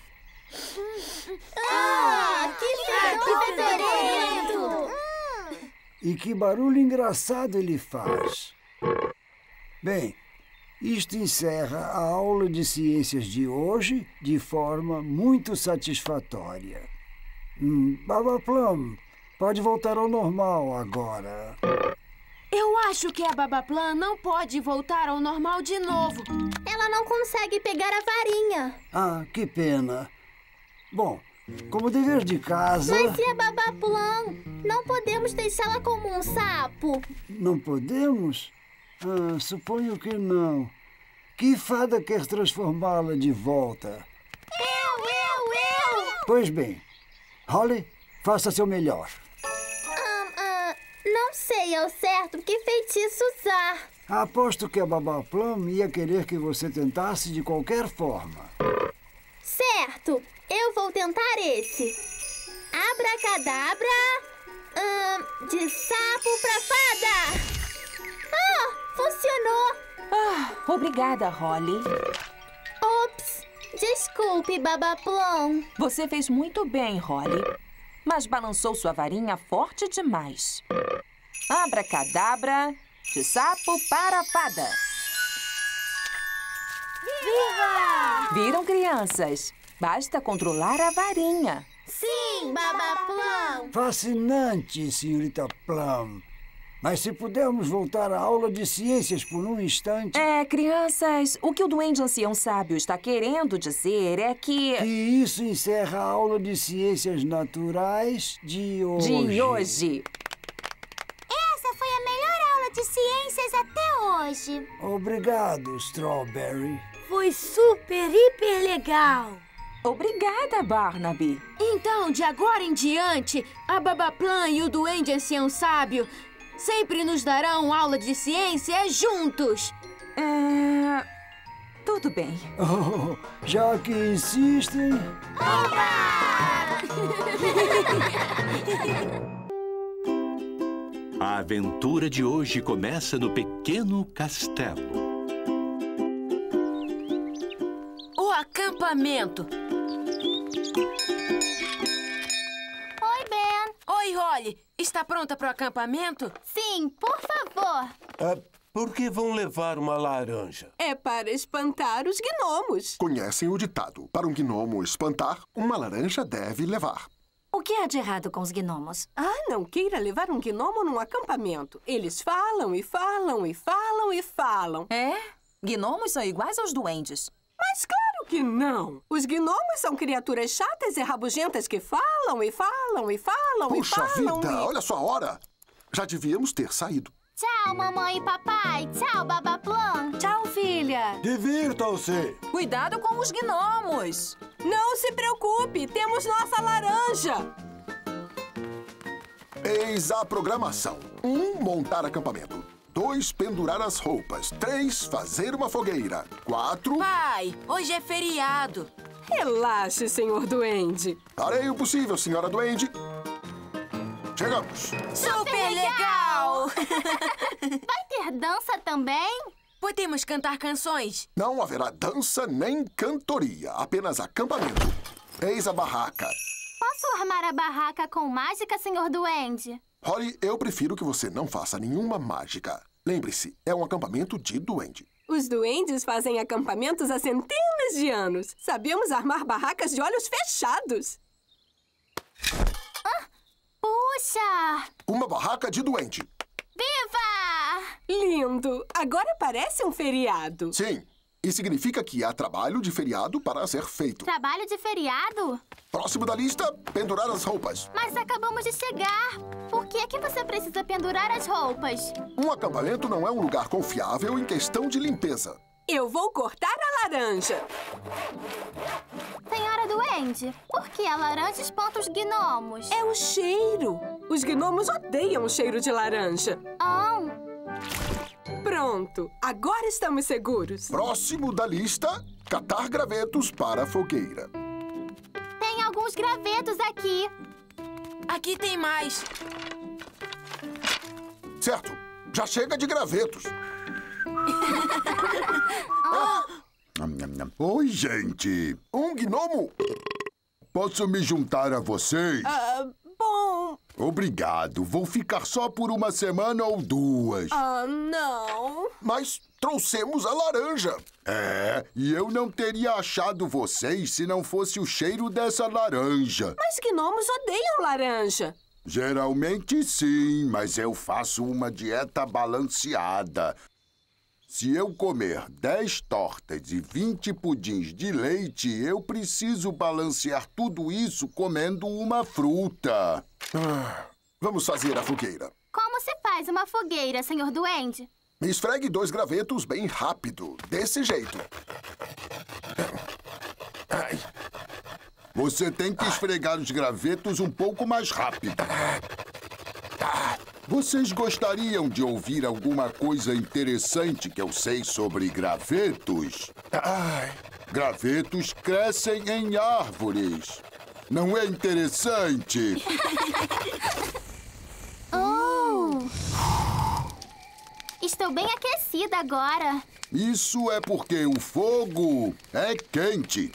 B: Que fedorento!
F: E que barulho engraçado ele faz. Bem, isto encerra a aula de ciências de hoje de forma muito satisfatória. Babá Plum, pode voltar ao normal agora.
D: Eu acho que a Babaplan não pode voltar ao normal de novo.
B: Ela não consegue pegar a varinha.
F: Ah, que pena. Bom, como dever de casa...
B: Mas e a Babaplan? Não podemos deixá-la como um sapo.
F: Não podemos? Suponho que não. Que fada quer transformá-la de volta?
B: Eu!
F: Pois bem, Holly, faça seu melhor.
B: Não sei ao certo que feitiço usar.
F: Aposto que a Babá Plum ia querer que você tentasse de qualquer forma.
B: Certo, eu vou tentar esse. Abracadabra, de sapo pra fada. Funcionou.
C: Obrigada, Holly.
B: Ops, desculpe, Babá Plum.
C: Você fez muito bem, Holly. Mas balançou sua varinha forte demais. Abracadabra, de sapo para fada.
B: Viva!
C: Viram, crianças? Basta controlar a varinha.
B: Sim, Babá Plum.
F: Fascinante, senhorita Plum. Mas se pudermos voltar à aula de ciências por um instante...
C: Crianças, o que o duende ancião sábio está querendo dizer é que...
F: Que isso encerra a aula de ciências naturais de hoje.
B: Essa foi a melhor aula de ciências até hoje.
F: Obrigado, Strawberry.
J: Foi super, hiper legal.
C: Obrigada, Barnaby.
D: Então, de agora em diante, a Babaplan e o duende ancião sábio Sempre nos darão aula de ciência juntos.
C: Tudo bem.
F: Oh, já que insistem...
A: A aventura de hoje começa no pequeno castelo.
D: O acampamento.
B: Oi, Ben.
D: Oi, Holly. Está pronta para o acampamento?
B: Sim, por favor.
G: Por que vão levar uma laranja?
N: É para espantar os gnomos.
M: Conhecem o ditado: para um gnomo espantar, uma laranja deve levar.
E: O que há de errado com os gnomos?
N: Não queira levar um gnomo num acampamento. Eles falam e falam e falam e falam.
C: É? Gnomos são iguais aos duendes.
N: Mas claro que não. Os gnomos são criaturas chatas e rabugentas que falam e falam e falam e
M: Puxa
N: falam.
M: vida, olha só a hora. Já devíamos ter saído.
B: Tchau, mamãe e papai. Tchau, Babaplan.
E: Tchau, filha.
G: Divirtam-se.
C: Cuidado com os gnomos.
N: Não se preocupe, temos nossa laranja.
M: Eis a programação. 1, montar acampamento. 2, pendurar as roupas. 3, fazer uma fogueira. 4...
D: Pai, hoje é feriado.
N: Relaxe, senhor duende.
M: Farei o possível, senhora duende. Chegamos.
D: Super legal!
B: Vai ter dança também?
D: Podemos cantar canções?
M: Não haverá dança nem cantoria, apenas acampamento. Eis a barraca.
B: Posso armar a barraca com mágica, senhor duende?
M: Holly, eu prefiro que você não faça nenhuma mágica. Lembre-se, é um acampamento de duende.
N: Os duendes fazem acampamentos há centenas de anos. Sabemos armar barracas de olhos fechados.
B: Puxa!
M: Uma barraca de duende.
B: Viva!
N: Lindo! Agora parece um feriado.
M: Sim, e significa que há trabalho de feriado para ser feito.
B: Trabalho de feriado?
M: Próximo da lista, pendurar as roupas.
B: Mas acabamos de chegar. Por que é que você precisa pendurar as roupas?
M: Um acampamento não é um lugar confiável em questão de limpeza.
N: Eu vou cortar a laranja.
B: Senhora duende, por que a laranja espanta os gnomos?
N: É o cheiro. Os gnomos odeiam o cheiro de laranja. Pronto, agora estamos seguros.
M: Próximo da lista, catar gravetos para a fogueira.
B: Tem alguns gravetos aqui.
D: Aqui tem mais.
M: Certo, já chega de gravetos.
O: Oi, gente.
M: Um gnomo?
O: Posso me juntar a vocês?
N: Bom...
O: Obrigado. Vou ficar só por uma semana ou 2.
N: Não.
M: Mas trouxemos a laranja.
O: E eu não teria achado vocês se não fosse o cheiro dessa laranja.
N: Mas gnomos odeiam laranja.
O: Geralmente sim, mas eu faço uma dieta balanceada. Se eu comer 10 tortas e 20 pudins de leite, eu preciso balancear tudo isso comendo uma fruta.
M: Vamos fazer a fogueira.
B: Como se faz uma fogueira, senhor duende?
M: Esfregue 2 gravetos bem rápido, desse jeito.
O: Ai. Você tem que esfregar os gravetos um pouco mais rápido. Vocês gostariam de ouvir alguma coisa interessante que eu sei sobre gravetos? Gravetos crescem em árvores. Não é interessante?
B: Estou bem aquecida agora.
O: Isso é porque o fogo é quente.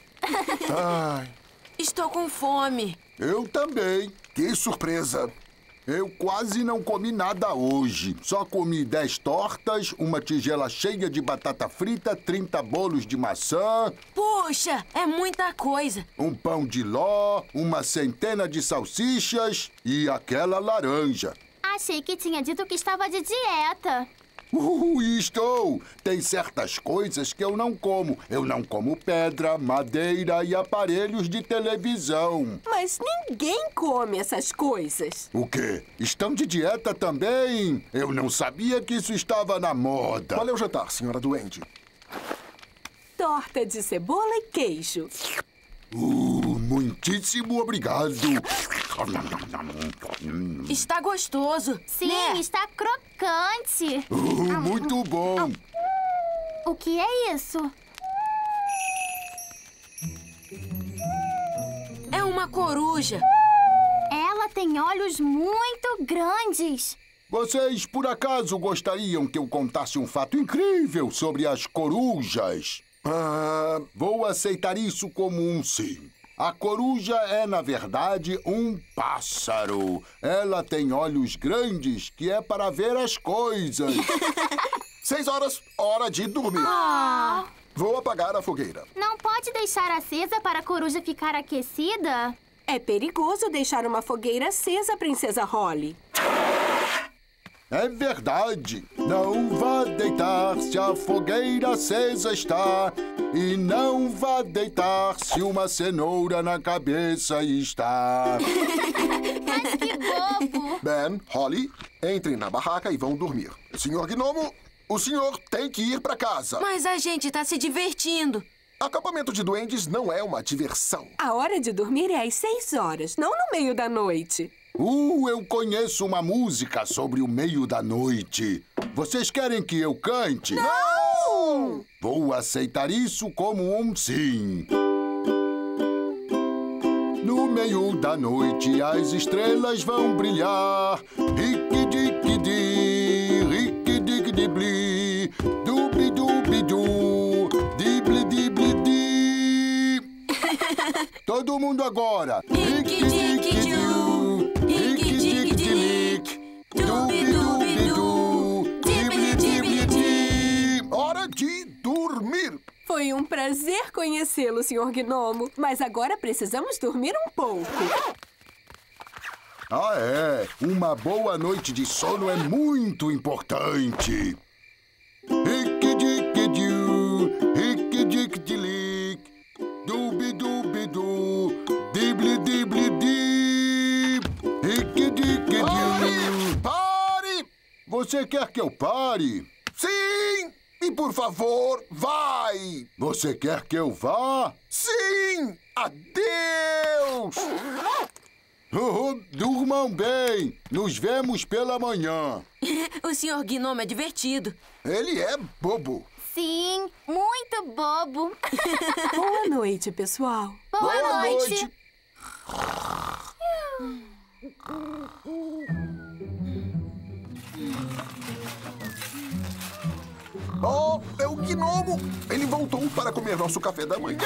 D: Estou com fome.
O: Eu também.
M: Que surpresa!
O: Eu quase não comi nada hoje. Só comi 10 tortas, uma tigela cheia de batata frita, 30 bolos de maçã.
D: Puxa, é muita coisa.
O: Um pão de ló, uma centena de salsichas e aquela laranja.
B: Achei que tinha dito que estava de dieta.
O: Estou! Tem certas coisas que eu não como. Eu não como pedra, madeira e aparelhos de televisão.
N: Mas ninguém come essas coisas.
O: O quê? Estão de dieta também? Eu não sabia que isso estava na moda.
M: Qual é o jantar, senhora duende?
N: Torta de cebola e queijo.
O: Muitíssimo obrigado.
D: Está gostoso.
B: Sim,
D: né?
B: está crocante.
O: Muito bom.
B: O que é isso?
D: É uma coruja.
B: Ela tem olhos muito grandes.
O: Vocês, por acaso, gostariam que eu contasse um fato incrível sobre as corujas? Vou aceitar isso como um sim. A coruja é, na verdade, um pássaro. Ela tem olhos grandes que é para ver as coisas.
M: 6 horas, hora de dormir. Vou apagar a fogueira.
B: Não pode deixar acesa para a coruja ficar aquecida?
N: É perigoso deixar uma fogueira acesa, Princesa Holly.
O: É verdade. Não vá deitar se a fogueira acesa está. E não vá deitar se uma cenoura na cabeça está.
B: Mas que bobo!
M: Ben, Holly, entrem na barraca e vão dormir. Senhor Gnomo, o senhor tem que ir para casa.
D: Mas a gente tá se divertindo.
M: Acampamento de duendes não é uma diversão.
N: A hora de dormir é às 6 horas, não no meio da noite.
O: Eu conheço uma música sobre o meio da noite. Vocês querem que eu cante?
M: Não!
O: Vou aceitar isso como um sim. No meio da noite as estrelas vão brilhar. Rique-dique-di, rique-dique-di-bli, dubi-dubi-du, dibli-dibli-di. Todo mundo agora. Rique-dique-du, rique-dique-di-lic, dubi-dubi-du, dibli-dibli-di.
M: Hora de dormir.
N: Foi um prazer conhecê-lo, Sr. Gnomo. Mas agora precisamos dormir um pouco.
O: Uma boa noite de sono é muito importante. Rique-dique-diu, rique-dique-di-lic, dubi-dubi-du, dibli-dibli-di, rique-dique-diu.
M: Pare!
O: Você quer que eu pare?
M: Sim! E por favor, vai!
O: Você quer que eu vá?
M: Sim! Adeus!
O: Durmam bem! Nos vemos pela manhã.
D: O Sr. Gnomo é divertido.
M: Ele é bobo.
B: Sim, muito bobo.
N: Boa noite, pessoal.
B: Boa noite.
M: Oh, é o Gnomo! Ele voltou para comer nosso café da manhã.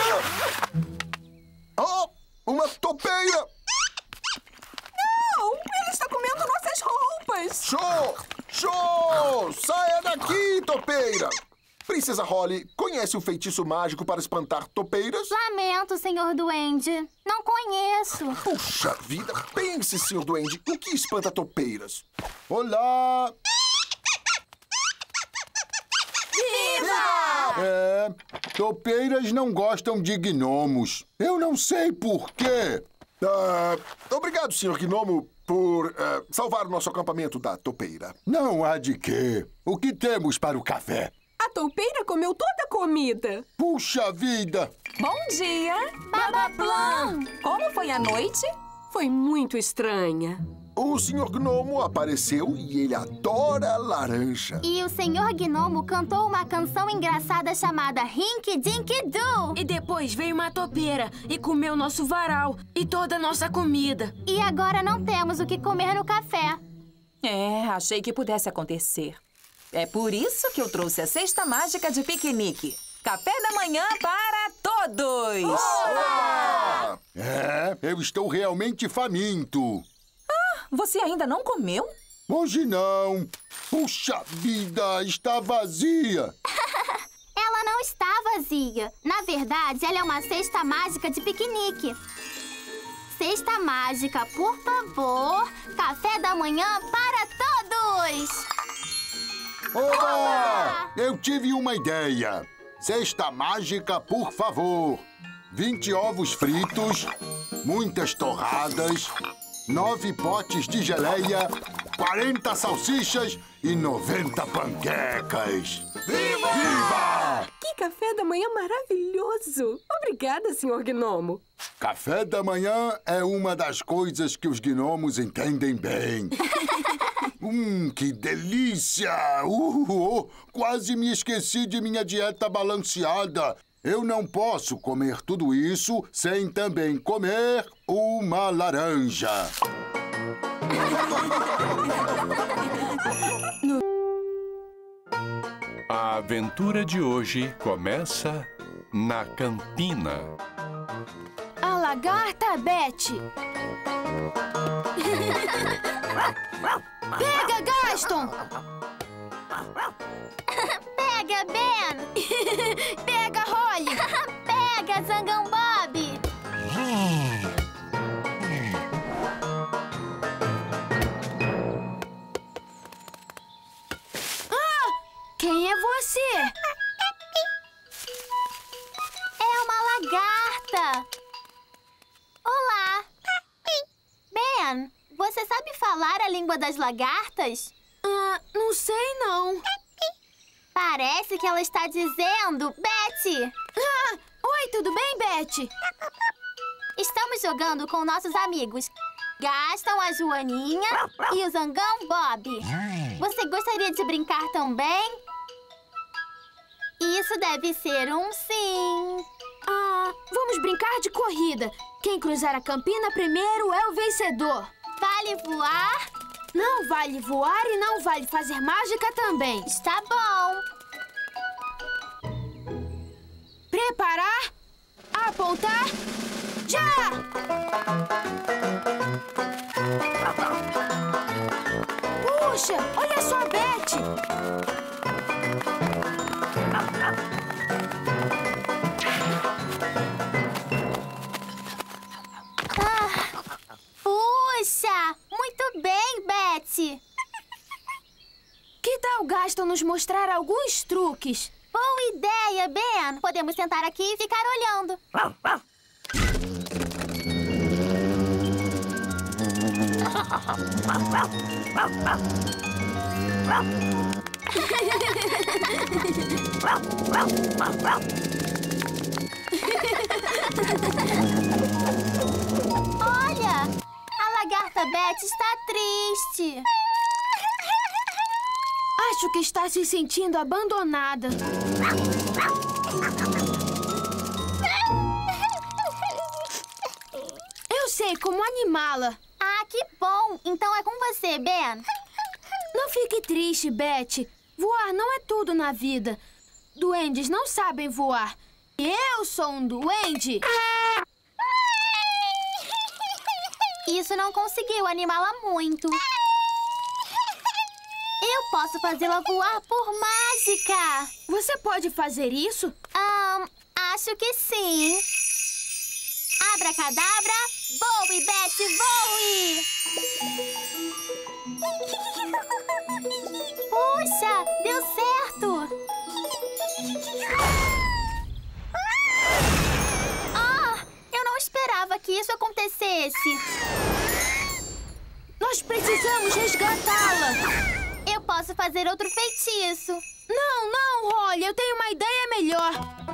M: Oh, uma topeira!
N: Não! Ele está comendo nossas roupas!
M: Show! Show! Saia daqui, topeira! Princesa Holly, conhece o feitiço mágico para espantar topeiras?
B: Lamento, Senhor Duende. Não conheço.
M: Puxa vida! Pense, Sr. Duende, o que espanta topeiras?
O: Olá! Topeiras não gostam de gnomos. Eu não sei por quê.
M: Obrigado, Sr. Gnomo, por salvar nosso acampamento da topeira.
O: Não há de quê. O que temos para o café?
N: A topeira comeu toda a comida.
O: Puxa vida!
E: Bom dia!
B: Babaplan!
E: Como foi a noite?
N: Foi muito estranha.
M: O Sr. Gnomo apareceu e ele adora laranja.
B: E o Sr. Gnomo cantou uma canção engraçada chamada Rink-Dink-Doo.
D: E depois veio uma topeira e comeu nosso varal e toda a nossa comida.
B: E agora não temos o que comer no café.
C: Achei que pudesse acontecer. É por isso que eu trouxe a cesta mágica de piquenique. Café da manhã para todos!
M: Olá!
O: Eu estou realmente faminto.
C: Você ainda não comeu?
O: Hoje não. Puxa vida, está vazia.
B: Ela não está vazia. Na verdade, ela é uma cesta mágica de piquenique. Cesta mágica, por favor. Café da manhã para todos!
O: Oba! Eu tive uma ideia. Cesta mágica, por favor. 20 ovos fritos, muitas torradas, 9 potes de geleia, 40 salsichas e 90 panquecas.
M: Viva!
O: Viva!
N: Que café da manhã maravilhoso! Obrigada, Sr. Gnomo.
O: Café da manhã é uma das coisas que os gnomos entendem bem. Que delícia! Quase me esqueci de minha dieta balanceada. Eu não posso comer tudo isso sem também comer uma laranja.
A: A aventura de hoje começa na campina.
D: A lagarta Betty. Pega, Gaston!
B: Pega, Ben!
D: Pega, Holly!
B: Pega, Zangão Bob!
D: Quem é você?
B: É uma lagarta! Olá! Ben, você sabe falar a língua das lagartas?
D: Não sei, não.
B: Parece que ela está dizendo, Betty!
D: Oi, tudo bem, Betty?
B: Estamos jogando com nossos amigos Gaston, a Joaninha e o Zangão Bob. Você gostaria de brincar também? Isso deve ser um sim.
D: Vamos brincar de corrida. Quem cruzar a campina primeiro é o vencedor.
B: Vale voar?
D: Não vale voar e não vale fazer mágica também.
B: Está bom.
D: Preparar, apontar, já! Puxa, olha só a Betty!
B: Puxa! Muito bem, Betty!
D: Que tal Gaston nos mostrar alguns truques?
B: Boa ideia, Ben! Podemos sentar aqui e ficar olhando. Olha! A lagarta Betty está triste.
D: Acho que está se sentindo abandonada. Eu sei como animá-la.
B: Que bom! Então é com você, Ben.
D: Não fique triste, Betty. Voar não é tudo na vida. Duendes não sabem voar. Eu sou um duende.
B: Isso não conseguiu animá-la muito. Eu posso fazê-la voar por mágica.
D: Você pode fazer isso?
B: Acho que sim. Abracadabra, voe, Betty, voe! Puxa, deu certo! Eu não esperava que isso acontecesse.
D: Nós precisamos resgatá-la.
B: Eu posso fazer outro feitiço.
D: Não, Holly, eu tenho uma ideia melhor.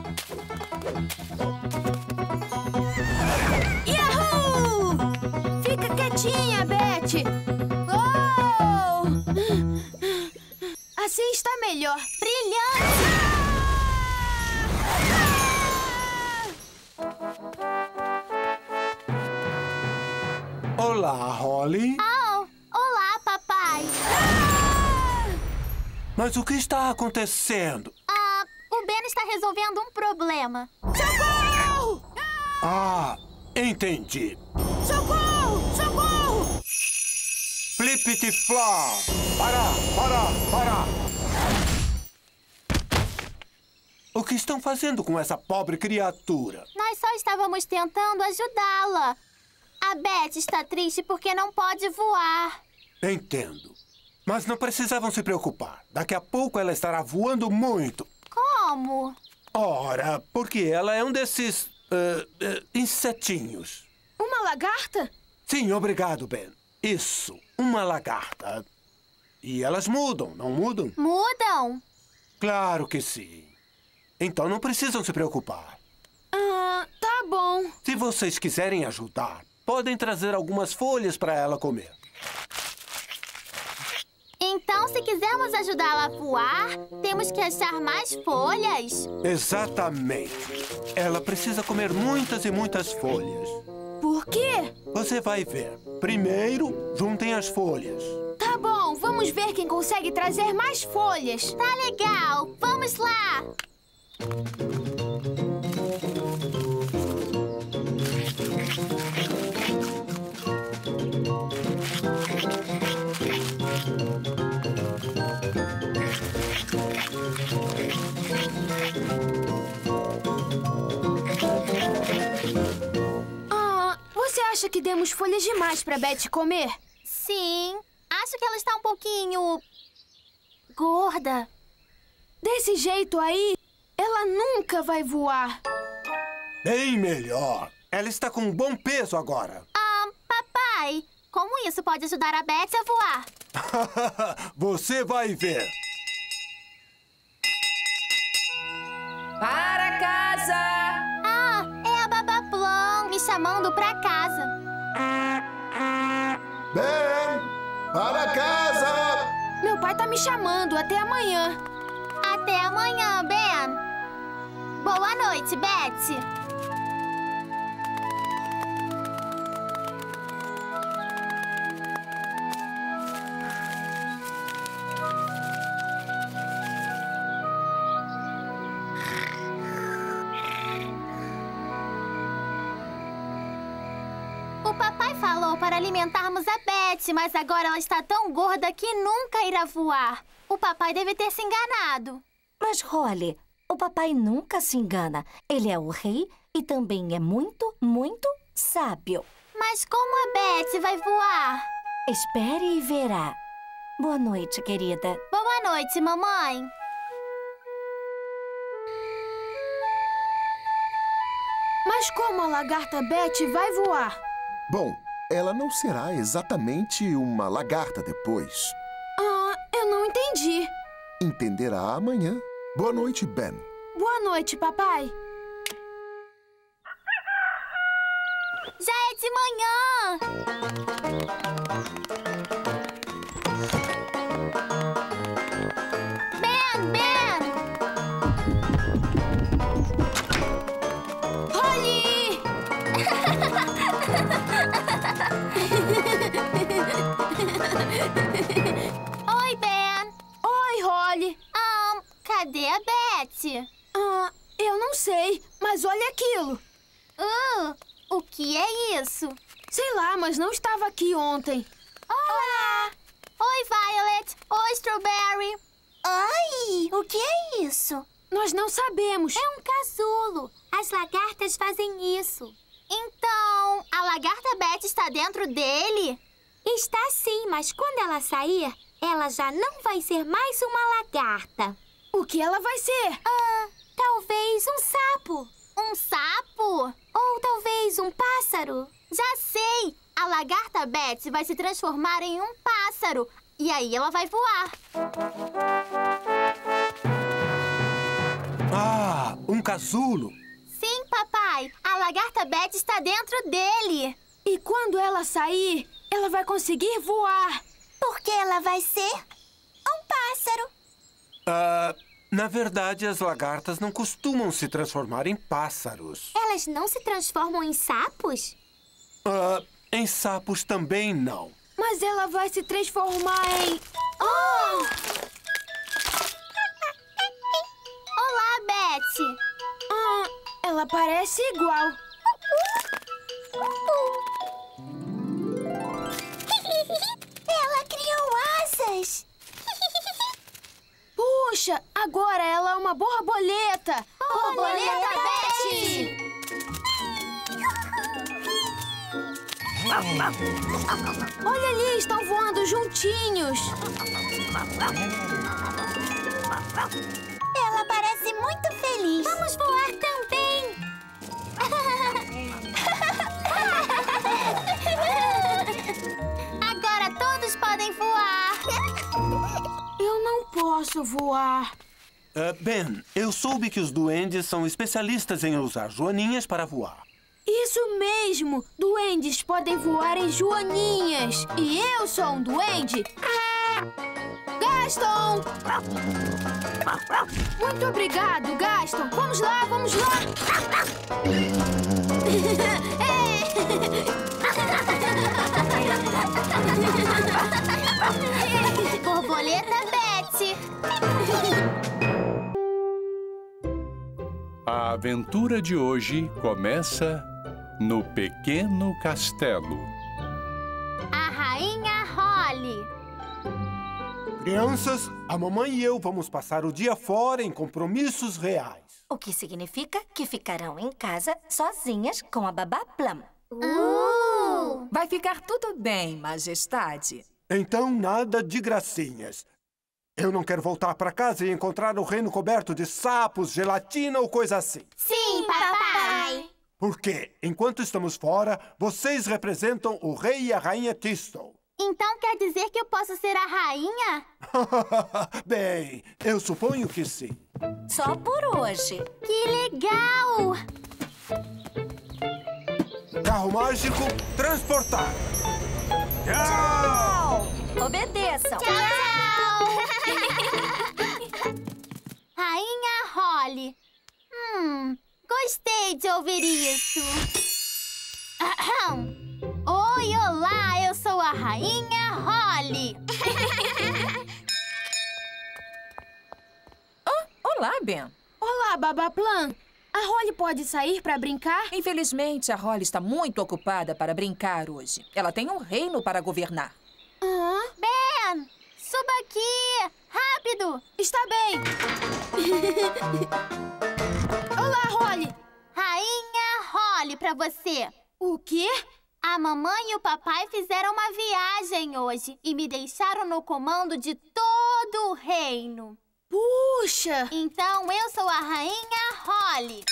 D: Yahoo! Fica quietinha, Betty. Oh! Assim está melhor.
B: Brilhante!
G: Olá, Holly.
B: Olá, papai.
G: Mas o que está acontecendo?
B: O Ben está resolvendo um problema.
D: Socorro!
G: Entendi.
D: Socorro! Socorro!
G: Flipity-flop! Para! O que estão fazendo com essa pobre criatura?
B: Nós só estávamos tentando ajudá-la. A Betty está triste porque não pode voar.
G: Entendo. Mas não precisavam se preocupar. Daqui a pouco ela estará voando muito.
B: Como?
G: Ora, porque ela é um desses... insetinhos.
D: Uma lagarta?
G: Sim, obrigado, Ben. Isso, uma lagarta. E elas mudam, não mudam?
B: Mudam?
G: Claro que sim. Então não precisam se preocupar.
D: Tá bom.
G: Se vocês quiserem ajudar, podem trazer algumas folhas para ela comer.
B: Então, se quisermos ajudá-la a voar, temos que achar mais folhas?
G: Exatamente. Ela precisa comer muitas e muitas folhas.
D: Por quê?
G: Você vai ver. Primeiro, juntem as folhas.
D: Tá bom, vamos ver quem consegue trazer mais folhas.
B: Tá legal, vamos lá!
D: Você acha que demos folhas demais pra Betty comer?
B: Sim, acho que ela está um pouquinho... gorda.
D: Desse jeito aí, ela nunca vai voar.
G: Bem melhor. Ela está com um bom peso agora.
B: Papai, como isso pode ajudar a Betty a voar?
G: Você vai ver.
C: Para casa!
B: É a Babá Plum me chamando pra casa.
M: Ben, para casa!
D: Meu pai tá me chamando. Até amanhã.
B: Até amanhã, Ben. Boa noite, Betty. O papai falou para alimentarmos a Betty, mas agora ela está tão gorda que nunca irá voar. O papai deve ter se enganado.
E: Mas, Holly, o papai nunca se engana. Ele é o rei e também é muito, muito sábio.
B: Mas como a Betty vai voar?
E: Espere e verá. Boa noite, querida.
B: Boa noite, mamãe.
D: Mas como a lagarta Betty vai voar?
M: Bom, ela não será exatamente uma lagarta depois.
D: Eu não entendi.
M: Entenderá amanhã. Boa noite, Ben.
D: Boa noite, papai.
B: Já é de manhã. Ben!
D: Holly!
B: Oi, Ben.
D: Oi, Holly.
B: Cadê a Betty?
D: Eu não sei, mas olha aquilo.
B: O que é isso?
D: Sei lá, mas não estava aqui ontem.
B: Olá! Oi, Violet. Oi, Strawberry. Oi, o que é isso?
D: Nós não sabemos.
B: É um casulo. As lagartas fazem isso. Então, a lagarta Betty está dentro dele? Está sim, mas quando ela sair, ela já não vai ser mais uma lagarta.
D: O que ela vai ser?
B: Talvez um sapo. Um sapo? Ou talvez um pássaro? Já sei! A lagarta Betty vai se transformar em um pássaro. E aí ela vai voar.
G: Um casulo.
B: Sim, papai. A lagarta Betty está dentro dele.
D: E quando ela sair, ela vai conseguir voar.
B: Porque ela vai ser um pássaro.
G: Na verdade, as lagartas não costumam se transformar em pássaros.
B: Elas não se transformam em sapos?
G: Em sapos também não.
D: Mas ela vai se transformar em...
B: Olá, Betty.
D: Ela parece igual.
B: Ela criou asas.
D: Puxa, agora ela é uma borboleta.
B: Borboleta Betty!
D: Olha ali, estão voando juntinhos.
B: Ela parece muito feliz. Vamos voar também. Agora todos podem voar.
D: Eu não posso voar.
G: Ben, eu soube que os duendes são especialistas em usar joaninhas para voar.
D: Isso mesmo! Duendes podem voar em joaninhas. E eu sou um duende. Gaston! Muito obrigado, Gaston. Vamos lá, vamos lá.
B: Borboleta Betsy.
A: A aventura de hoje começa no Pequeno Castelo.
B: A Rainha Holly.
G: Crianças, a mamãe e eu vamos passar o dia fora em compromissos reais.
E: O que significa que ficarão em casa sozinhas com a Babá Plum.
C: Vai ficar tudo bem, Majestade.
G: Então, nada de gracinhas. Eu não quero voltar para casa e encontrar o reino coberto de sapos, gelatina ou coisa assim.
B: Sim, papai.
G: Porque, enquanto estamos fora, vocês representam o rei e a rainha Tistle.
B: Então quer dizer que eu posso ser a rainha?
G: Bem, eu suponho que sim.
E: Só por hoje.
B: Que legal!
G: Carro mágico, transportar.
E: Tchau! Obedeçam.
B: Tchau! Rainha Holly. Gostei de ouvir isso. Oi, olá, eu sou a Rainha Holly.
C: Olá, Ben.
D: Olá, Babá Plum. A Holly pode sair para brincar?
C: Infelizmente, a Holly está muito ocupada para brincar hoje. Ela tem um reino para governar.
B: Ben, suba aqui! Rápido!
D: Está bem. Olá, Holly.
B: Rainha Holly pra você.
D: O quê?
B: A mamãe e o papai fizeram uma viagem hoje e me deixaram no comando de todo o reino.
D: Puxa!
B: Então eu sou a Rainha Holly.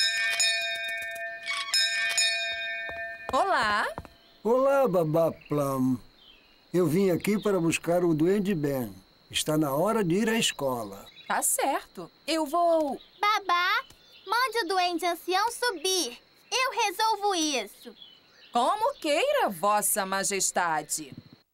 C: Olá!
F: Olá, Babá Plum. Eu vim aqui para buscar o Duende Ben. Está na hora de ir à escola.
C: Tá certo. Eu vou...
B: Babá, mande o Duende Ancião subir. Eu resolvo isso.
C: Como queira, Vossa Majestade.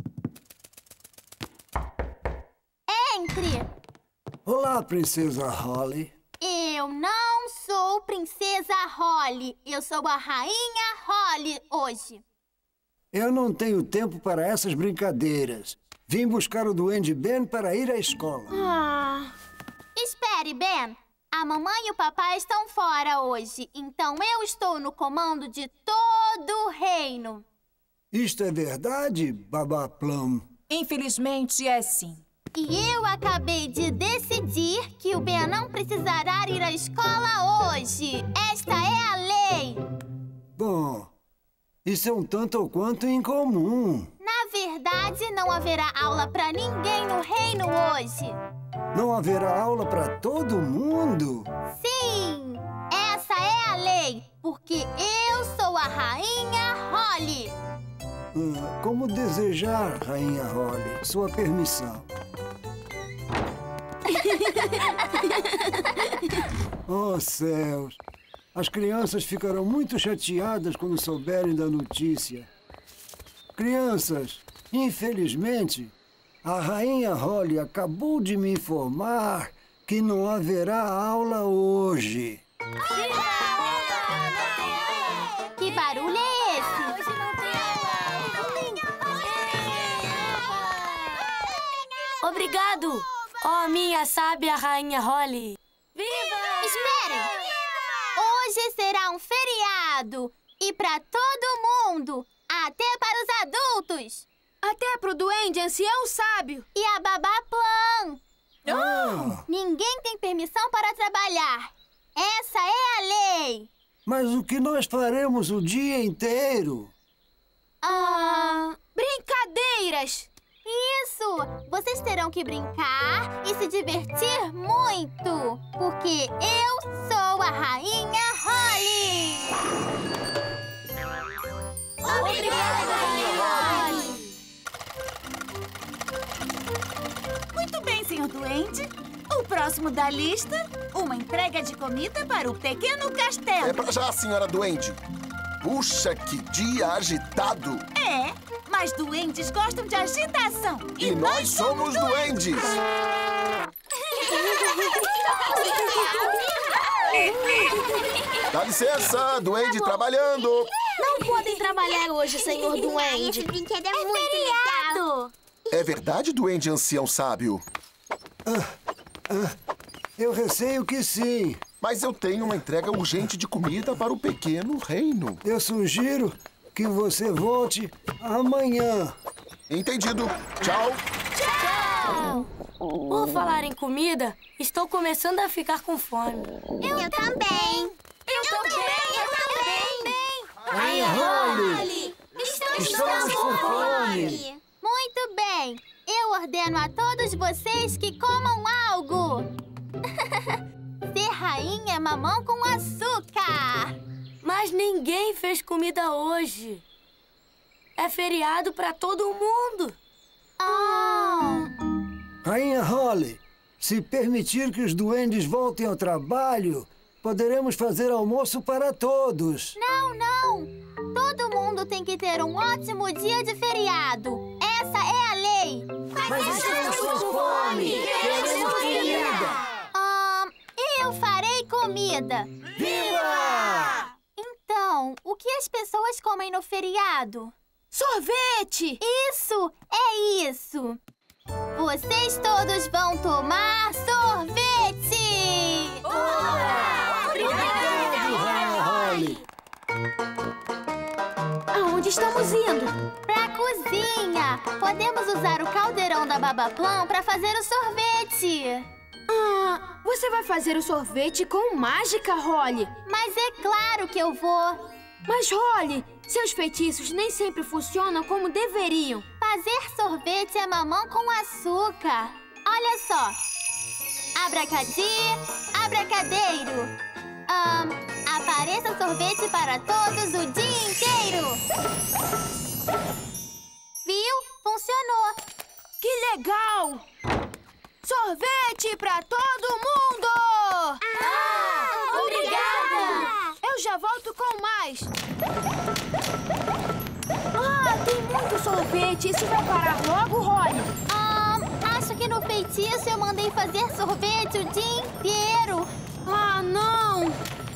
B: Entre.
F: Olá, Princesa Holly.
B: Eu não sou Princesa Holly. Eu sou a Rainha Holly hoje.
F: Eu não tenho tempo para essas brincadeiras. Vim buscar o Duende Ben para ir à escola.
B: Espere, Ben. A mamãe e o papai estão fora hoje, então eu estou no comando de todo o reino.
F: Isto é verdade, Babá Plum?
C: Infelizmente, é sim.
B: E eu acabei de decidir que o Ben não precisará ir à escola hoje. Esta é a lei.
F: Bom, isso é um tanto ou quanto incomum.
B: Na verdade, não haverá aula para ninguém no reino hoje.
F: Não haverá aula para todo mundo?
B: Sim! Essa é a lei, porque eu sou a Rainha Holly.
F: Como desejar, Rainha Holly. Sua permissão. Oh, céus! As crianças ficarão muito chateadas quando souberem da notícia. Crianças, infelizmente, a Rainha Holly acabou de me informar que não haverá aula hoje.
B: Que barulho é esse?
J: Obrigado, ó minha sábia Rainha Holly.
B: Viva! Esperem! Hoje será um feriado e para todo mundo, até para os adultos.
D: Até pro Duende Ancião Sábio.
B: E a Babá Plum. Ninguém tem permissão para trabalhar. Essa é a lei.
F: Mas o que nós faremos o dia inteiro?
D: Brincadeiras.
B: Isso! Vocês terão que brincar e se divertir muito. Porque eu sou a Rainha Holly. Obrigada, Rainha Holly.
I: Muito bem, senhor Duende. O próximo próximo da lista, uma entrega de comida para o pequeno castelo.
M: É pra já, senhora Duende. Puxa, que dia agitado!
I: É, mas duendes gostam de agitação.
M: E nós somos duendes! Dá licença, duende trabalhando!
J: Não podem trabalhar hoje, senhor duende.
B: Esse brinquedo é muito legal.
M: É verdade, duende ancião sábio?
F: Eu receio que sim.
M: Mas eu tenho uma entrega urgente de comida para o pequeno reino.
F: Eu sugiro que você volte amanhã.
M: Entendido. Tchau.
J: Tchau! Por falar em comida, estou começando a ficar com fome.
B: Eu também.
J: Eu também.
F: Rainha Holly! Estamos com fome.
B: Muito bem. Eu ordeno a todos vocês que comam algo. Ser rainha é mamão com açúcar.
J: Mas ninguém fez comida hoje. É feriado para todo mundo.
F: Rainha Holly, se permitir que os duendes voltem ao trabalho, poderemos fazer almoço para todos.
B: Não. Todo mundo tem que ter um ótimo dia de feriado. Essa é a lei.
F: Mas estamos com fome. Queremos comida.
B: Eu farei comida.
F: Viva!
B: Então, o que as pessoas comem no feriado?
D: Sorvete!
B: Isso! É isso! Vocês todos vão tomar sorvete!
F: Obrigado, Rainha Holly!
D: Aonde estamos indo?
B: Pra cozinha! Podemos usar o caldeirão da Babaplan pra fazer o sorvete!
D: Você vai fazer o sorvete com mágica, Holly?
B: Mas é claro que eu vou!
D: Mas, Holly, seus feitiços nem sempre funcionam como deveriam.
B: Fazer sorvete é mamão com açúcar. Olha só. Abracadi, abracadeiro. Apareça sorvete para todos o dia inteiro. Viu? Funcionou.
D: Que legal! Sorvete para todo mundo!
B: Obrigada!
D: Eu já volto com mais. Tem muito sorvete. Isso vai parar logo, Holly?
B: Acho que no feitiço eu mandei fazer sorvete o dia inteiro.
D: Não!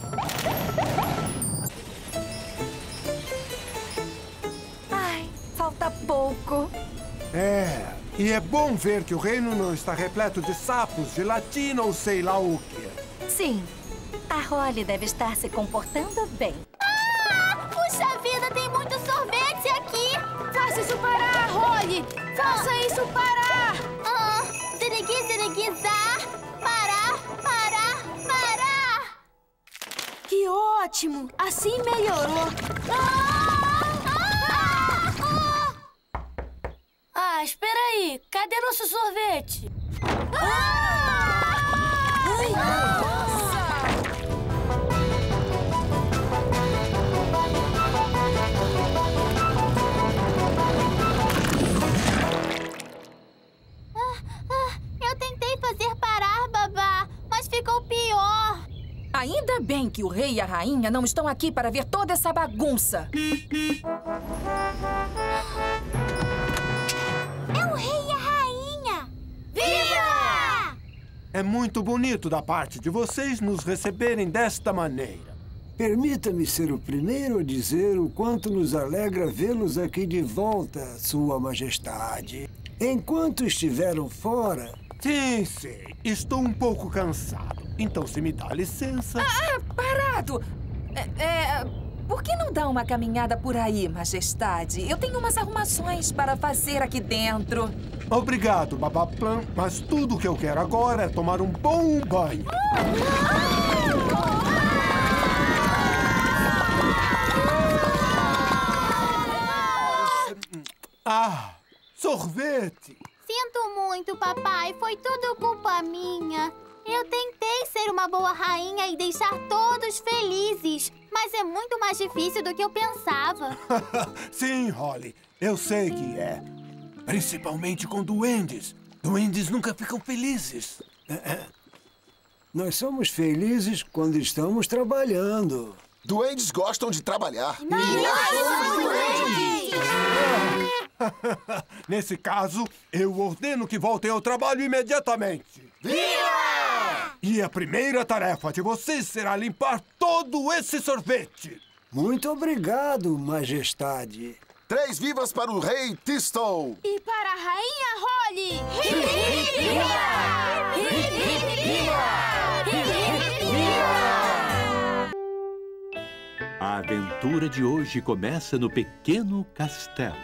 C: Ai, falta pouco.
G: E é bom ver que o reino não está repleto de sapos, gelatina ou sei lá o quê.
E: Sim, a Holly deve estar se comportando bem.
B: Puxa vida, tem muito sorvete aqui!
D: Faça isso parar, Holly! Faça isso parar!
B: Zirigui-ziriguizar! Parar!
D: Que ótimo! Assim melhorou!
J: Espera aí! Cadê nosso sorvete?
B: Eu tentei fazer parar, babá, mas ficou pior.
C: Ainda bem que o rei e a rainha não estão aqui para ver toda essa bagunça.
B: É o rei e a rainha! Viva!
G: É muito bonito da parte de vocês nos receberem desta maneira.
F: Permita-me ser o primeiro a dizer o quanto nos alegra vê-los aqui de volta, Sua Majestade. Enquanto estiveram fora...
G: Sim. Estou um pouco cansado. Então, se me dá licença...
C: Parado! Por que não dá uma caminhada por aí, Majestade? Eu tenho umas arrumações para fazer aqui dentro.
G: Obrigado, Babaplan, mas tudo o que eu quero agora é tomar um bom banho. Sorvete!
B: Sinto muito, papai. Foi tudo culpa minha. Eu tentei ser uma boa rainha e deixar todos felizes. Mas é muito mais difícil do que eu pensava.
G: Sim, Holly. Eu sei que é. Principalmente com duendes. Duendes nunca ficam felizes.
F: Nós somos felizes quando estamos trabalhando.
M: Duendes gostam de trabalhar.
B: Nós somos duendes!
G: Nesse caso, eu ordeno que voltem ao trabalho imediatamente.
B: Viva!
G: E a primeira tarefa de vocês será limpar todo esse sorvete.
F: Muito obrigado, Majestade.
M: 3 vivas para o Rei Tistle.
D: E para a Rainha Holly!
A: A aventura de hoje começa no pequeno castelo.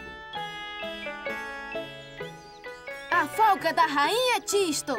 D: A folga da Rainha Tistle!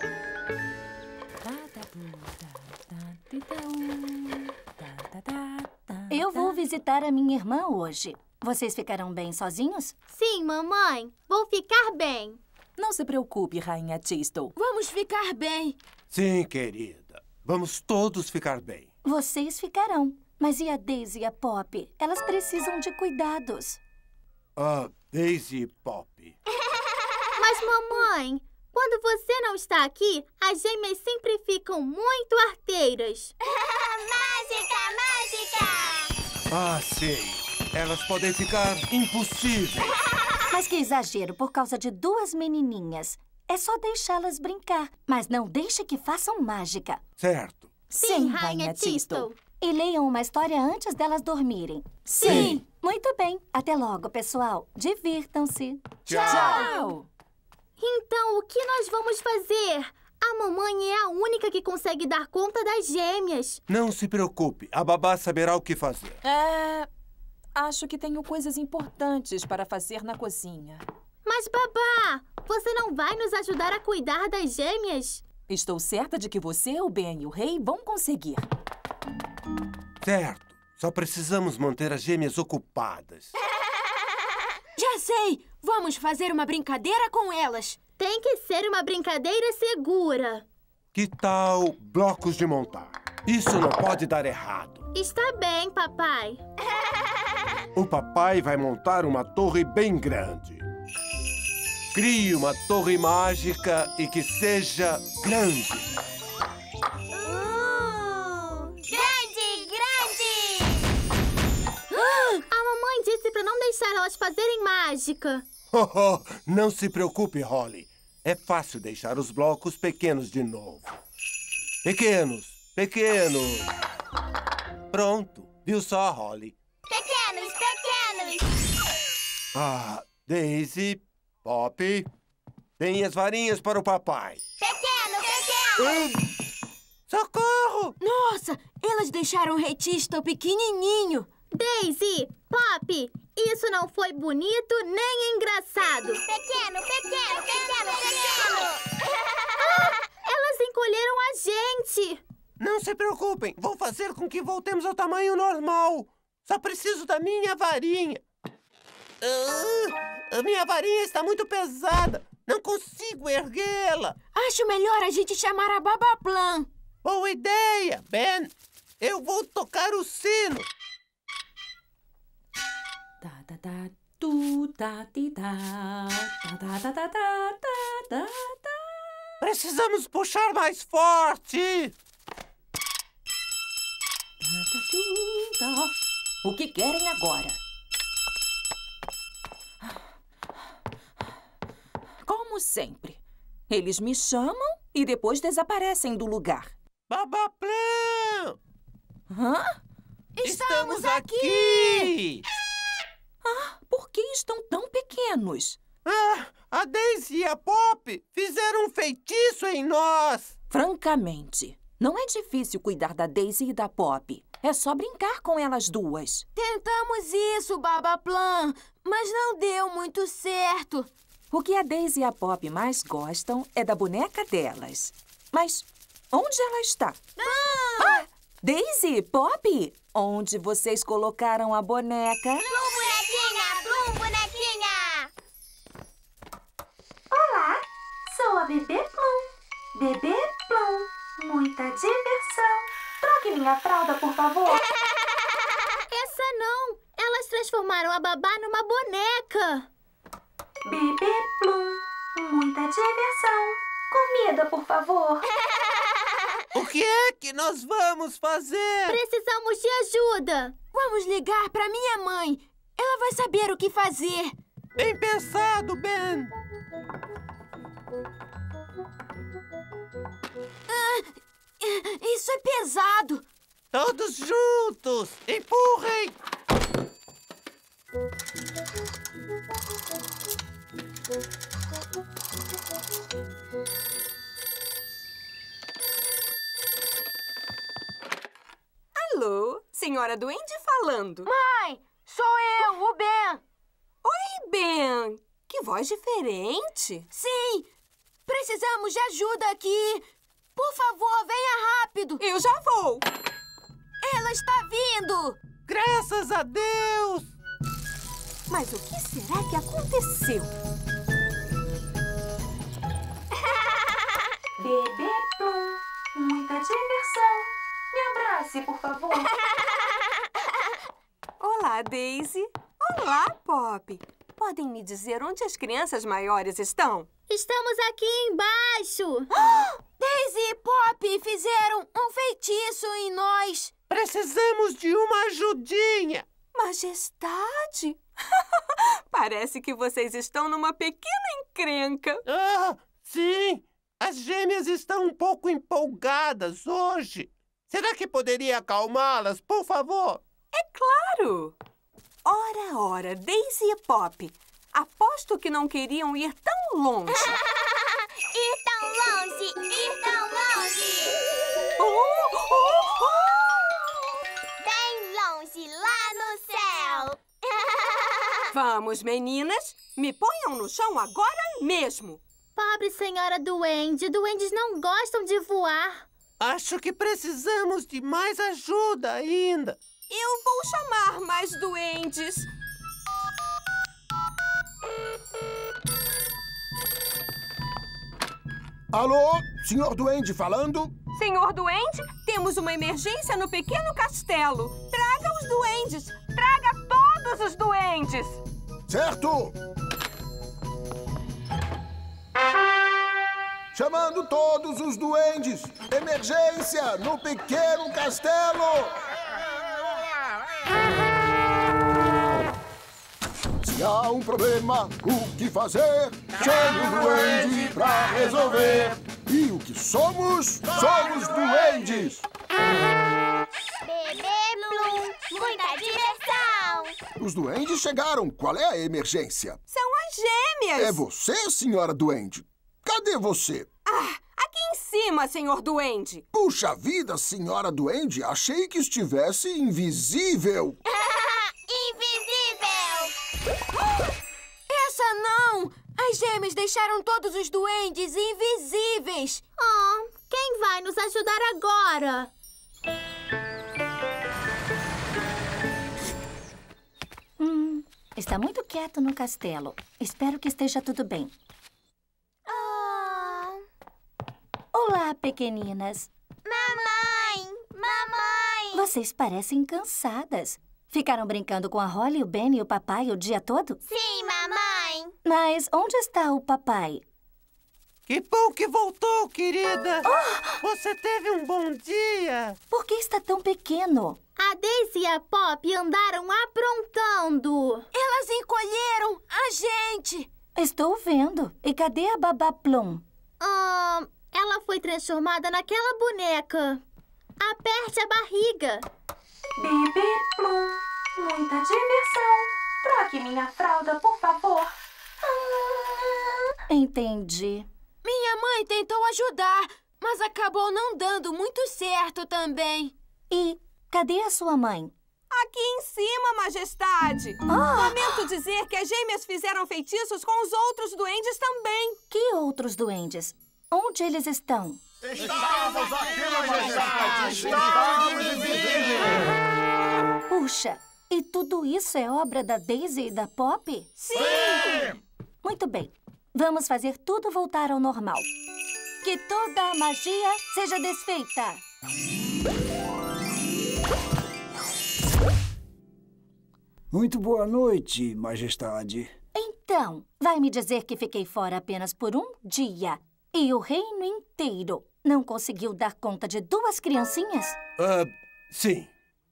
E: Eu vou visitar a minha irmã hoje. Vocês ficarão bem sozinhos?
B: Sim, mamãe. Vou ficar bem.
C: Não se preocupe, Rainha Tistle.
D: Vamos ficar bem.
G: Sim, querida. Vamos todos ficar bem.
E: Vocês ficarão. Mas e a Daisy e a Pop? Elas precisam de cuidados.
G: Daisy e Pop.
B: Mas, mamãe, quando você não está aqui, as gêmeas sempre ficam muito arteiras.
G: Mágica! Sei. Elas podem ficar impossíveis.
E: Mas que exagero por causa de 2 menininhas. É só deixá-las brincar, mas não deixe que façam mágica.
G: Certo.
E: Sim,
B: Rainha Tistle.
E: E leiam uma história antes delas dormirem.
C: Sim.
E: Muito bem. Até logo, pessoal. Divirtam-se.
C: Tchau!
B: Então, o que nós vamos fazer? A mamãe é a única que consegue dar conta das gêmeas.
G: Não se preocupe. A babá saberá o que fazer.
C: Acho que tenho coisas importantes para fazer na cozinha.
B: Mas, babá, você não vai nos ajudar a cuidar das gêmeas?
C: Estou certa de que você, o Ben e o Rei vão conseguir.
G: Certo. Só precisamos manter as gêmeas ocupadas.
D: Já sei! Vamos fazer uma brincadeira com elas.
B: Tem que ser uma brincadeira segura.
G: Que tal blocos de montar? Isso não pode dar errado.
B: Está bem, papai.
G: O papai vai montar uma torre bem grande. Crie uma torre mágica e que seja grande.
B: A mamãe disse para não deixar elas fazerem mágica.
G: Não se preocupe, Holly. É fácil deixar os blocos pequenos de novo. Pequenos. Pronto. Viu só, Holly?
B: Pequenos.
G: Daisy, Pop, deem as varinhas para o papai.
B: Pequeno.
G: Socorro!
D: Nossa, elas deixaram o Rei Tistle pequenininho.
B: Daisy, Pop, isso não foi bonito nem engraçado. Pequeno. Elas encolheram a gente.
G: Não se preocupem, vou fazer com que voltemos ao tamanho normal. Só preciso da minha varinha. A minha varinha está muito pesada. Não consigo erguê-la.
D: Acho melhor a gente chamar a Babaplan.
G: Boa ideia, Ben. Eu vou tocar o sino. Precisamos puxar mais forte.
C: O que querem agora? Como sempre. Eles me chamam e depois desaparecem do lugar.
G: Babaplan!
D: Estamos aqui!
C: Por que estão tão pequenos?
G: A Daisy e a Pop fizeram um feitiço em nós.
C: Francamente, não é difícil cuidar da Daisy e da Pop. É só brincar com elas duas.
D: Tentamos isso, Babaplan, mas não deu muito certo.
C: O que a Daisy e a Pop mais gostam é da boneca delas. Mas onde ela está? Daisy, Pop, onde vocês colocaram a boneca?
B: Plum, bonequinha!
P: Olá, sou a Bebê Plum. Bebê Plum, muita diversão. Troque minha fralda, por favor.
B: Essa não! Elas transformaram a babá numa boneca.
P: Bebê Plum, muita diversão. Comida, por favor.
G: O que é que nós vamos fazer?
B: Precisamos de ajuda.
D: Vamos ligar para minha mãe. Ela vai saber o que fazer.
G: Bem pensado, Ben.
D: Isso é pesado.
G: Todos juntos. Empurrem.
N: Alô, senhora Duende falando.
D: Mãe, sou eu, o Ben.
N: Oi, Ben. Que voz diferente.
D: Sim, precisamos de ajuda aqui. Por favor, venha rápido.
N: Eu já vou.
D: Ela está vindo.
G: Graças a Deus.
N: Mas o que será que aconteceu?
P: Bebê Plum, muita diversão. Me abrace, por favor.
N: Olá, Daisy. Olá, Pop. Podem me dizer onde as crianças maiores estão?
B: Estamos aqui embaixo.
D: Daisy e Pop fizeram um feitiço em nós.
G: Precisamos de uma ajudinha.
N: Majestade. Parece que vocês estão numa pequena encrenca.
G: Ah, sim. As gêmeas estão um pouco empolgadas hoje. Será que poderia acalmá-las, por favor?
N: É claro! Ora, Daisy e Pop. Aposto que não queriam ir tão longe.
B: Ir tão longe, ir tão longe. Bem longe, lá no céu.
N: Vamos, meninas. Me ponham no chão agora mesmo.
B: Pobre senhora Duende. Duendes não gostam de voar.
G: Acho que precisamos de mais ajuda ainda.
N: Eu vou chamar mais duendes.
M: Alô, senhor Duende falando?
N: Senhor Duende, temos uma emergência no pequeno castelo. Traga os duendes. Traga todos os duendes.
M: Certo! Chamando todos os duendes. Emergência no pequeno castelo. Se há um problema, o que fazer? Chame o duende pra resolver. E o que somos? Somos duendes.
B: Bebê Plum, muita diversão.
M: Os duendes chegaram. Qual é a emergência?
N: São as gêmeas.
M: É você, senhora Duende? Cadê você?
N: Aqui em cima, senhor Duende.
M: Puxa vida, senhora Duende. Achei que estivesse invisível.
D: Essa não! As gêmeas deixaram todos os duendes invisíveis.
B: Oh, quem vai nos ajudar agora?
E: Está muito quieto no castelo. Espero que esteja tudo bem. Olá, pequeninas.
B: Mamãe!
E: Vocês parecem cansadas. Ficaram brincando com a Holly, o Ben e o papai o dia todo?
B: Sim, mamãe!
E: Mas onde está o papai?
G: Que bom que voltou, querida! Você teve um bom dia!
E: Por que está tão pequeno?
B: A Daisy e a Pop andaram aprontando.
D: Elas encolheram a gente!
E: Estou vendo. E cadê a Babá Plum?
B: Ela foi transformada naquela boneca. Aperte a barriga.
P: Bebê Plum, muita diversão. Troque minha fralda, por favor.
E: Entendi.
D: Minha mãe tentou ajudar, mas acabou não dando muito certo também.
E: E cadê a sua mãe?
N: Aqui em cima, majestade. Lamento dizer que as gêmeas fizeram feitiços com os outros duendes também.
E: Que outros duendes? Onde eles estão?
Q: Estamos aqui, majestade! Estamos invisíveis!
E: Puxa, e tudo isso é obra da Daisy e da Pop?
N: Sim!
E: Muito bem. Vamos fazer tudo voltar ao normal. Que toda a magia seja desfeita.
F: Muito boa noite, majestade.
E: Então, vai me dizer que fiquei fora apenas por um dia. E o reino inteiro Não conseguiu dar conta de 2 criancinhas?
G: Sim.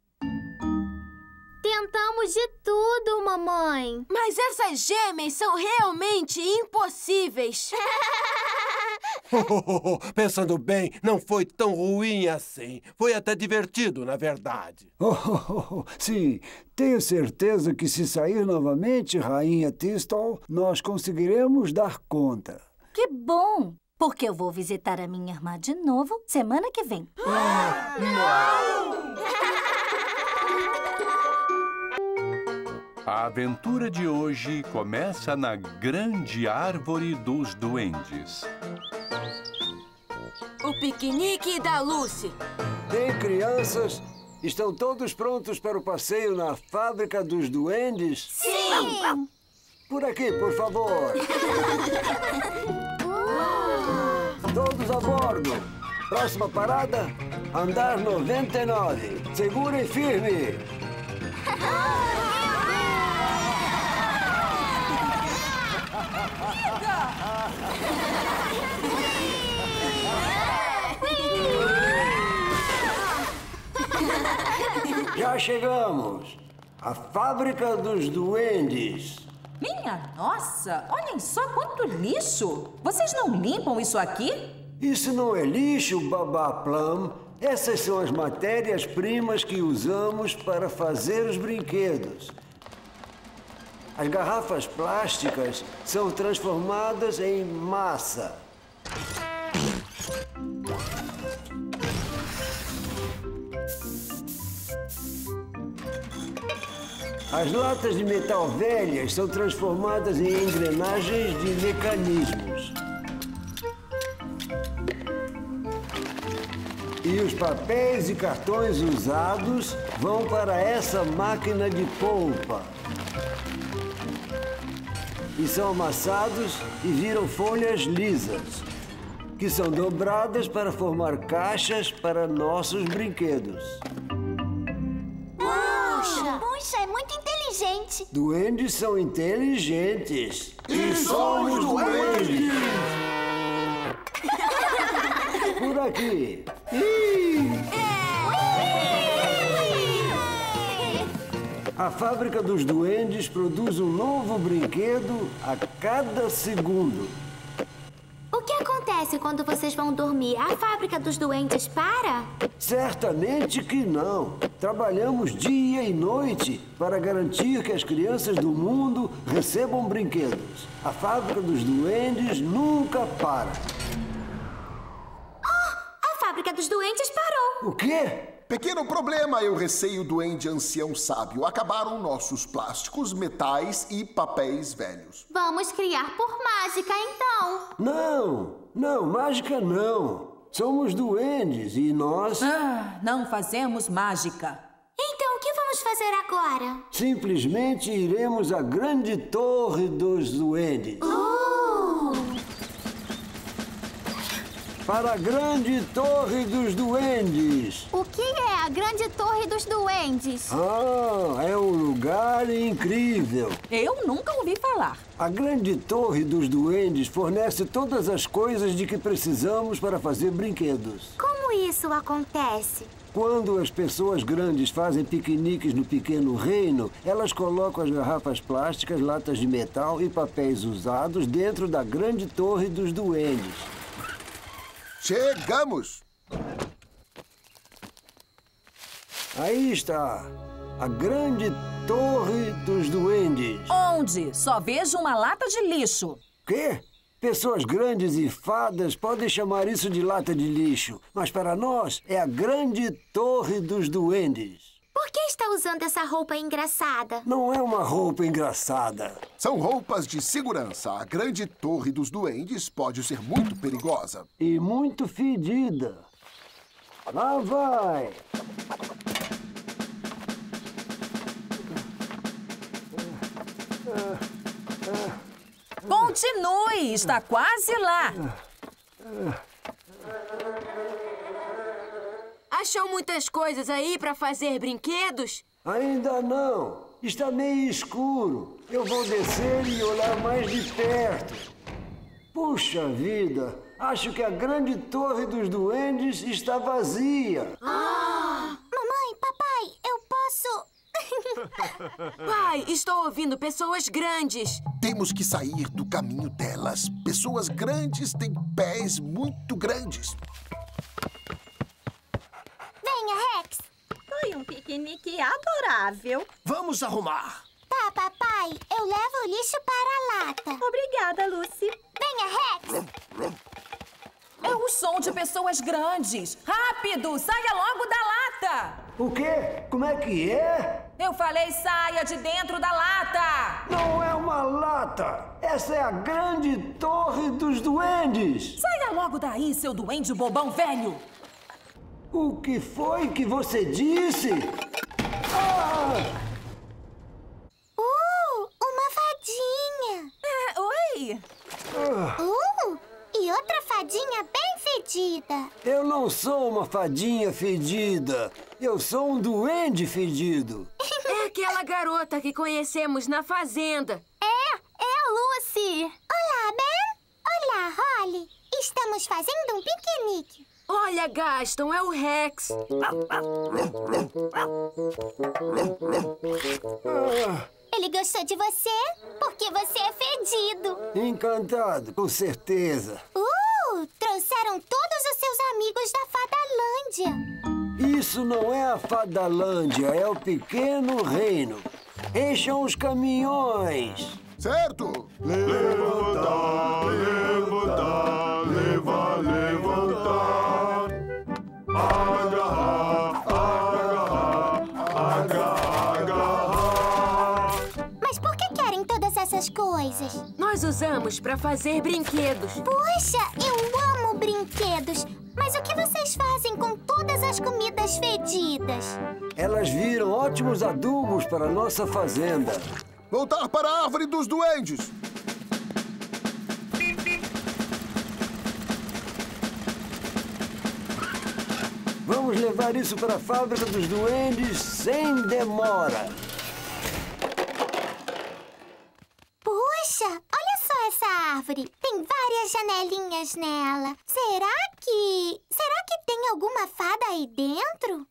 B: Tentamos de tudo, mamãe.
D: Mas essas gêmeas são realmente impossíveis.
G: Pensando bem, não foi tão ruim assim. Foi até divertido, na verdade.
F: Sim, tenho certeza que se sair novamente, Rainha Thistle, nós conseguiremos dar conta.
E: Que bom! Porque eu vou visitar a minha irmã de novo semana que vem.
A: A aventura de hoje começa na grande árvore dos duendes.
D: O piquenique da Lucy.
F: Bem, crianças, estão todos prontos para o passeio na fábrica dos duendes?
B: Sim!
F: Por aqui, por favor. Todos a bordo. Próxima parada, andar 99. Segurem firme. Já chegamos. A fábrica dos duendes.
C: Minha nossa! Olhem só quanto lixo! Vocês não limpam isso aqui?
F: Isso não é lixo, Babá Plum. Essas são as matérias-primas que usamos para fazer os brinquedos. As garrafas plásticas são transformadas em massa. As latas de metal velhas são transformadas em engrenagens de mecanismos. E os papéis e cartões usados vão para essa máquina de polpa. E são amassados e viram folhas lisas, que são dobradas para formar caixas para nossos brinquedos.
B: Puxa, é muito inteligente.
F: Duendes são inteligentes.
Q: E somos duendes!
F: Por aqui. A fábrica dos duendes produz um novo brinquedo a cada segundo.
B: O que acontece quando vocês vão dormir? A fábrica dos duendes para?
F: Certamente que não. Trabalhamos dia e noite para garantir que as crianças do mundo recebam brinquedos. A fábrica dos duendes nunca para.
B: A fábrica dos duendes parou.
F: O quê?
M: Pequeno problema, eu receio o duende ancião sábio. Acabaram nossos plásticos, metais e papéis velhos.
B: Vamos criar por mágica, então.
F: Não, mágica não. Somos duendes e nós...
C: não fazemos mágica.
B: Então, o que vamos fazer agora?
F: Simplesmente iremos à grande torre dos duendes. Para a grande torre dos duendes.
B: O que é a grande torre dos duendes?
F: É um lugar incrível.
C: Eu nunca ouvi falar.
F: A grande torre dos duendes fornece todas as coisas de que precisamos para fazer brinquedos.
B: Como isso acontece?
F: Quando as pessoas grandes fazem piqueniques no pequeno reino, elas colocam as garrafas plásticas, latas de metal e papéis usados dentro da grande torre dos duendes.
M: Chegamos!
F: Aí está, a grande torre dos duendes.
C: Onde? Só vejo uma lata de lixo.
F: Quê? Pessoas grandes e fadas podem chamar isso de lata de lixo, mas para nós é a grande torre dos duendes.
B: Por que está usando essa roupa engraçada?
F: Não é uma roupa engraçada.
M: São roupas de segurança. A grande torre dos duendes pode ser muito perigosa.
F: E muito fedida. Lá vai!
C: Continue! Está quase lá!
D: Achou muitas coisas aí para fazer brinquedos?
F: Ainda não. Está meio escuro. Eu vou descer e olhar mais de perto. Puxa vida, Acho que a grande torre dos duendes está vazia.
B: Mamãe, papai, eu posso...
D: Pai, estou ouvindo pessoas grandes.
M: Temos que sair do caminho delas. Pessoas grandes têm pés muito grandes.
B: Venha, Rex.
R: Foi um piquenique adorável.
S: Vamos arrumar.
B: Tá, papai. Eu levo o lixo para a lata.
R: Obrigada, Lucy.
B: Venha, Rex.
C: É o som de pessoas grandes. Rápido, saia logo da lata.
F: O quê? Como é que é?
C: Eu falei saia de dentro da lata.
F: Não é uma lata. Essa é a grande torre dos duendes.
C: Saia logo daí, seu duende bobão velho.
F: O que foi que você disse?
B: Uma fadinha.
C: Oi.
B: E outra fadinha bem fedida.
F: Eu não sou uma fadinha fedida. Eu sou um duende fedido.
D: É aquela garota que conhecemos na fazenda.
B: É a Lucy. Olá, Ben. Olá, Holly. Estamos fazendo um piquenique.
D: Olha, Gaston, é o Rex.
B: Ele gostou de você porque você é fedido.
F: Encantado, com certeza.
B: Trouxeram todos os seus amigos da Fadalândia.
F: Isso não é a Fadalândia, é o pequeno reino. Encham os caminhões.
M: Certo?
Q: Levantar, levantar, levantar. Agarrar, agarrar.
B: Mas por que querem todas essas coisas?
D: Nós usamos para fazer brinquedos.
B: Puxa, eu amo brinquedos. Mas o que vocês fazem com todas as comidas fedidas?
F: Elas viram ótimos adubos para a nossa fazenda.
M: Voltar para a árvore dos duendes.
F: Vamos levar isso para a fábrica dos duendes sem demora.
B: Puxa, olha só essa árvore. Tem várias janelinhas nela. Será que tem alguma fada aí dentro?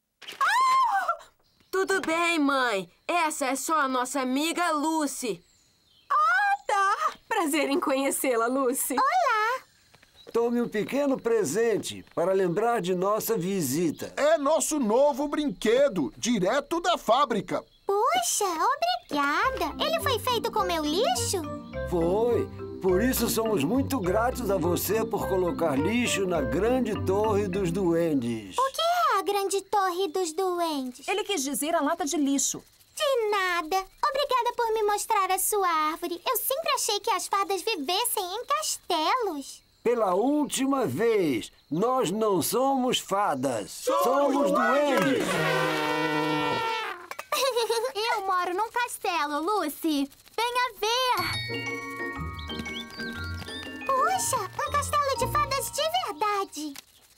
D: Tudo bem, mãe. Essa é só a nossa amiga Lucy.
N: Tá. Prazer em conhecê-la, Lucy.
B: Olá.
F: Tome um pequeno presente para lembrar de nossa visita.
M: É nosso novo brinquedo, direto da fábrica.
B: Puxa, obrigada. Ele foi feito com meu lixo?
F: Foi. Por isso somos muito gratos a você por colocar lixo na grande torre dos duendes.
B: O que é a grande torre dos duendes?
C: Ele quis dizer a lata de lixo.
B: De nada. Obrigada por me mostrar a sua árvore. Eu sempre achei que as fadas vivessem em castelos.
F: Pela última vez, nós não somos fadas. Somos duendes.
B: Eu moro num castelo, Lucy. Venha ver. Puxa, um castelo de fadas de verdade.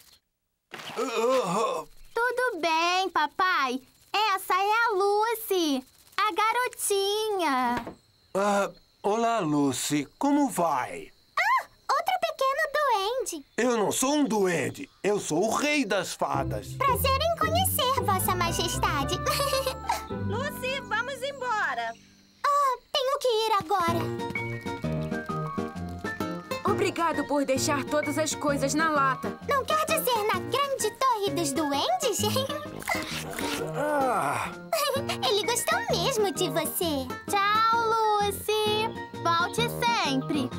B: Tudo bem, papai. Essa é a Lucy, a garotinha.
S: Olá, Lucy. Como vai?
B: Outro pequeno duende.
S: Eu não sou um duende. Eu sou o rei das fadas.
B: Prazer em conhecer, Vossa Majestade.
R: Lucy, vamos embora.
B: Tenho que ir agora.
D: Obrigado por deixar todas as coisas na lata.
B: Não quer dizer na grande torre dos duendes? Ele gostou mesmo de você. Tchau, Lucy. Volte sempre.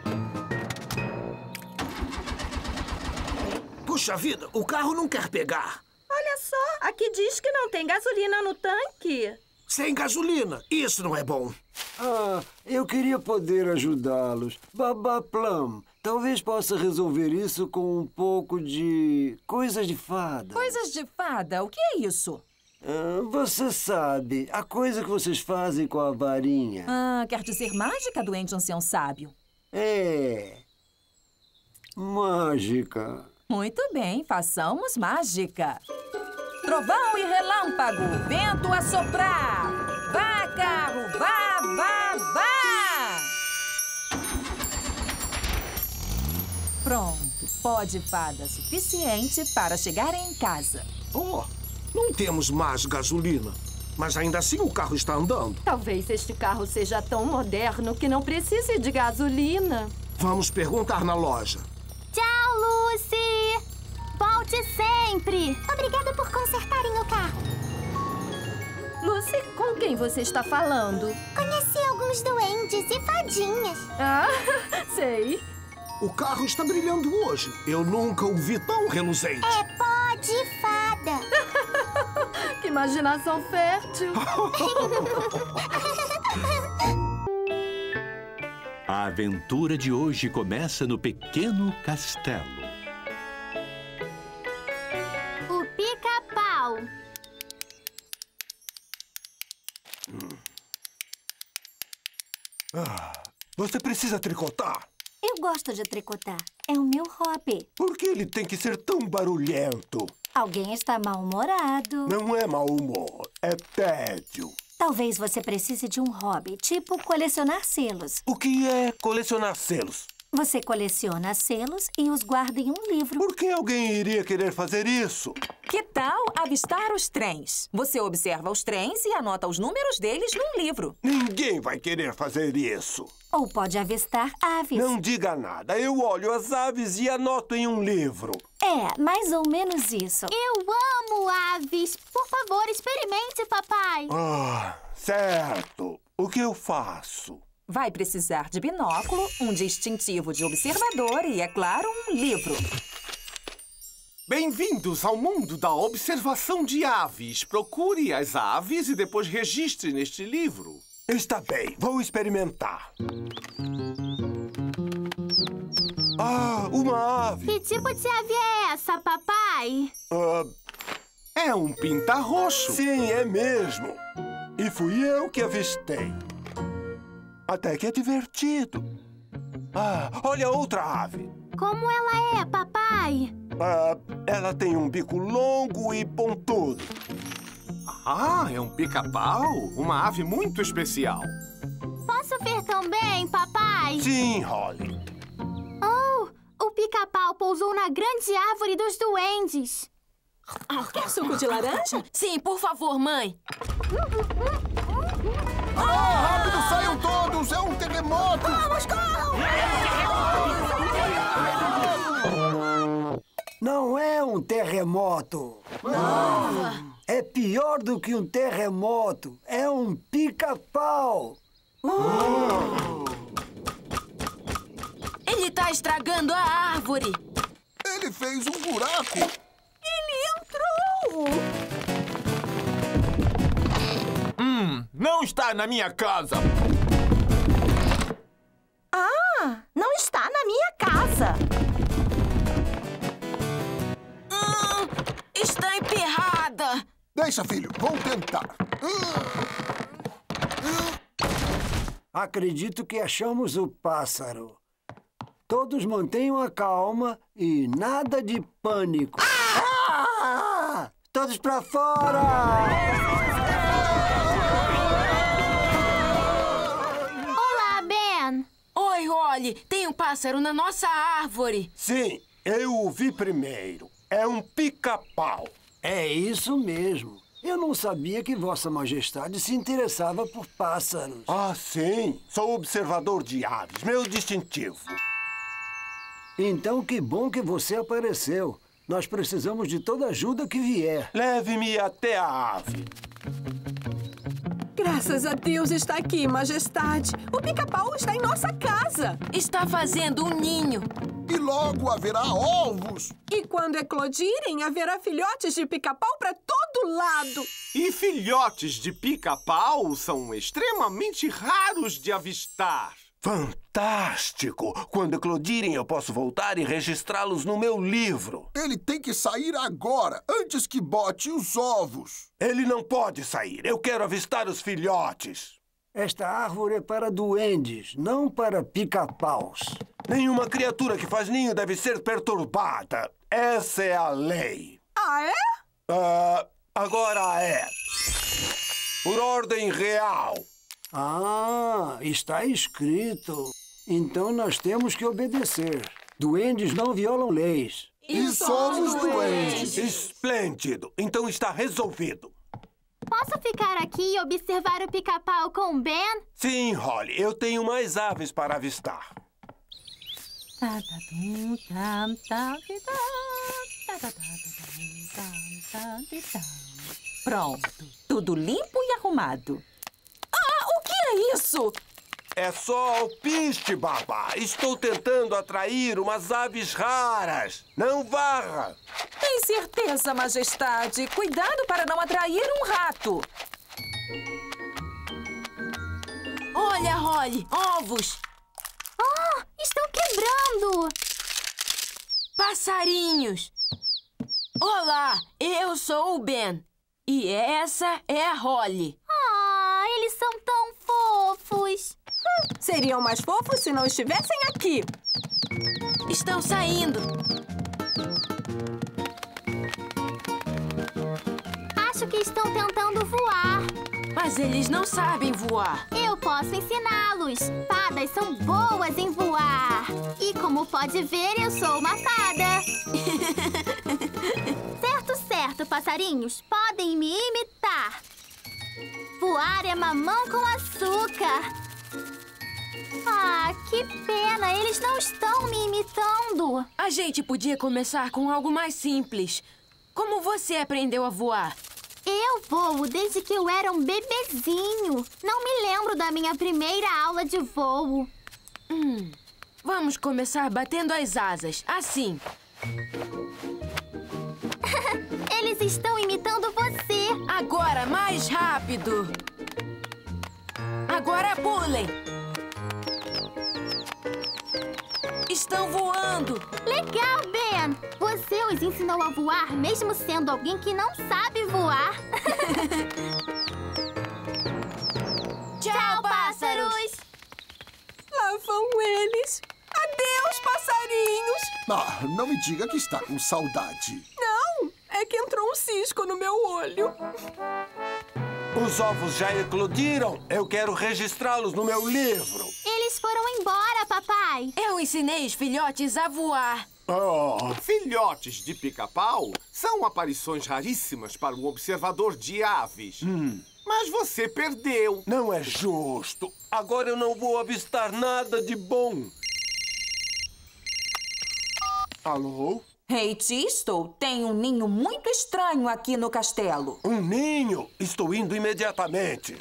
S: Puxa vida, o carro não quer pegar.
R: Olha só, aqui diz que não tem gasolina no tanque.
S: Sem gasolina, isso não é bom.
F: Eu queria poder ajudá-los. Babá Plum, talvez possa resolver isso com um pouco de coisas de fada.
C: Coisas de fada? O que é isso?
F: Você sabe, a coisa que vocês fazem com a varinha.
C: Quer dizer mágica, doente ancião sábio?
F: É. Mágica.
C: Muito bem, façamos mágica. Trovão e relâmpago, vento a soprar. Vá, carro, vá, vá, vá! Pronto. Pó de fada suficiente para chegar em casa.
T: Oh, não temos mais gasolina. Mas ainda assim o carro está andando.
R: Talvez este carro seja tão moderno que não precise de gasolina.
T: Vamos perguntar na loja.
B: Tchau, Lucy! Volte sempre! Obrigada por consertarem o carro.
R: Lucy, com quem você está falando?
B: Conheci alguns duendes e fadinhas.
R: Ah, sei.
T: O carro está brilhando hoje. Eu nunca o vi tão reluzente.
B: É pó de fada.
R: Que imaginação fértil.
A: A aventura de hoje começa no pequeno castelo.
B: O pica-pau.
G: Você precisa tricotar?
E: Eu gosto de tricotar. É o meu hobby.
G: Por que ele tem que ser tão barulhento?
E: Alguém está mal-humorado.
G: Não é mau humor, é tédio.
E: Talvez você precise de um hobby, tipo colecionar selos.
G: O que é colecionar selos?
E: Você coleciona selos e os guarda em um livro.
G: Por que alguém iria querer fazer isso?
C: Que tal avistar os trens? Você observa os trens e anota os números deles num livro.
G: Ninguém vai querer fazer isso.
E: Ou pode avistar aves.
G: Não diga nada. Eu olho as aves e anoto em um livro.
E: É, mais ou menos isso.
B: Eu amo aves. Por favor, experimente, papai.
G: Ah, certo. O que eu faço?
C: Vai precisar de binóculo, um distintivo de observador e, é claro, um livro.
S: Bem-vindos ao mundo da observação de aves. Procure as aves e depois registre neste livro.
G: Está bem, vou experimentar. Ah, uma ave.
B: Que tipo de ave é essa, papai?
S: É um pinta-roxo.
G: Sim, é mesmo. E fui eu que avistei. Até que é divertido. Ah, olha outra ave.
B: Como ela é, papai?
G: Ela tem um bico longo e pontudo.
S: Ah, é um pica-pau? Uma ave muito especial.
B: Posso ver também, papai?
G: Sim, Holly.
B: Oh, o pica-pau pousou na grande árvore dos duendes.
D: Quer suco de laranja? Sim, por favor, mãe.
M: Rápido, saiam todos! É um terremoto!
B: Vamos, corram!
F: Não é um terremoto.
B: Não.
F: É pior do que um terremoto. É um pica-pau.
D: Ele tá estragando a árvore.
M: Ele fez um buraco.
N: Ele entrou!
L: Não está na minha casa.
R: Ah, não está na minha casa.
D: Está emperrada.
M: Deixa, filho. Vou tentar.
F: Acredito que achamos o pássaro. Todos mantenham a calma e nada de pânico. Todos pra fora!
B: Olá, Ben.
D: Oi, Holly. Tem um pássaro na nossa árvore.
G: Sim, eu o vi primeiro. É um pica-pau.
F: É isso mesmo. Eu não sabia que Vossa Majestade se interessava por pássaros.
G: Ah, sim. Sou observador de aves. Meu distintivo.
F: Então, que bom que você apareceu. Nós precisamos de toda ajuda que vier.
G: Leve-me até a ave.
N: Graças a Deus está aqui, Majestade. O pica-pau está em nossa casa.
D: Está fazendo um ninho.
M: E logo haverá ovos.
N: E quando eclodirem, haverá filhotes de pica-pau para todo lado.
S: E filhotes de pica-pau são extremamente raros de avistar.
G: Fantástico! Quando eclodirem, eu posso voltar e registrá-los no meu livro.
M: Ele tem que sair agora, antes que bote os ovos.
G: Ele não pode sair. Eu quero avistar os filhotes.
F: Esta árvore é para duendes, não para pica-paus.
G: Nenhuma criatura que faz ninho deve ser perturbada. Essa é a lei.
N: Ah, é?
G: Agora é. Por ordem real.
F: Ah, está escrito. Então nós temos que obedecer. Duendes não violam leis.
T: E somos duendes. Esplêndido. Então está resolvido.
B: Posso ficar aqui e observar o pica-pau com o Ben?
T: Sim, Holly. Eu tenho mais aves para avistar.
C: Pronto. Tudo limpo e arrumado. Ah, o que é isso?
T: É só alpiste, Babá. Estou tentando atrair umas aves raras. Não varra.
C: Tem certeza, Majestade. Cuidado para não atrair um rato.
D: Olha, Holly, ovos.
B: Oh, estão quebrando.
D: Passarinhos. Olá, eu sou o Ben. E essa é a Holly.
B: Ah, eles são tão fofos.
R: Seriam mais fofos se não estivessem aqui.
D: Estão saindo.
B: Acho que estão tentando voar.
D: Mas eles não sabem voar.
B: Eu posso ensiná-los. Fadas são boas em voar. E como pode ver, eu sou uma fada. Certo, passarinhos. Podem me imitar. Voar é mamão com açúcar. Ah, que pena. Eles não estão me imitando.
D: A gente podia começar com algo mais simples. Como você aprendeu a voar?
B: Eu voo desde que eu era um bebezinho. Não me lembro da minha primeira aula de voo.
D: Vamos começar batendo as asas, assim.
B: Eles estão imitando você.
D: Agora, mais rápido. Agora pulem. Estão voando.
B: Legal, Ben. Você os ensinou a voar, mesmo sendo alguém que não sabe voar. Tchau, pássaros.
R: Lá vão eles. Adeus, passarinhos.
M: Ah, não me diga que está com saudade.
R: Não, é que entrou um cisco no meu olho.
T: Os ovos já eclodiram. Eu quero registrá-los no meu livro.
B: Eles foram embora, papai.
D: Eu ensinei os filhotes a voar.
S: Filhotes de pica-pau são aparições raríssimas para um observador de aves. Mas você perdeu.
T: Não é justo. Agora eu não vou avistar nada de bom. Alô?
C: Rei Tistle, tem um ninho muito estranho aqui no castelo.
T: Um ninho? Estou indo imediatamente.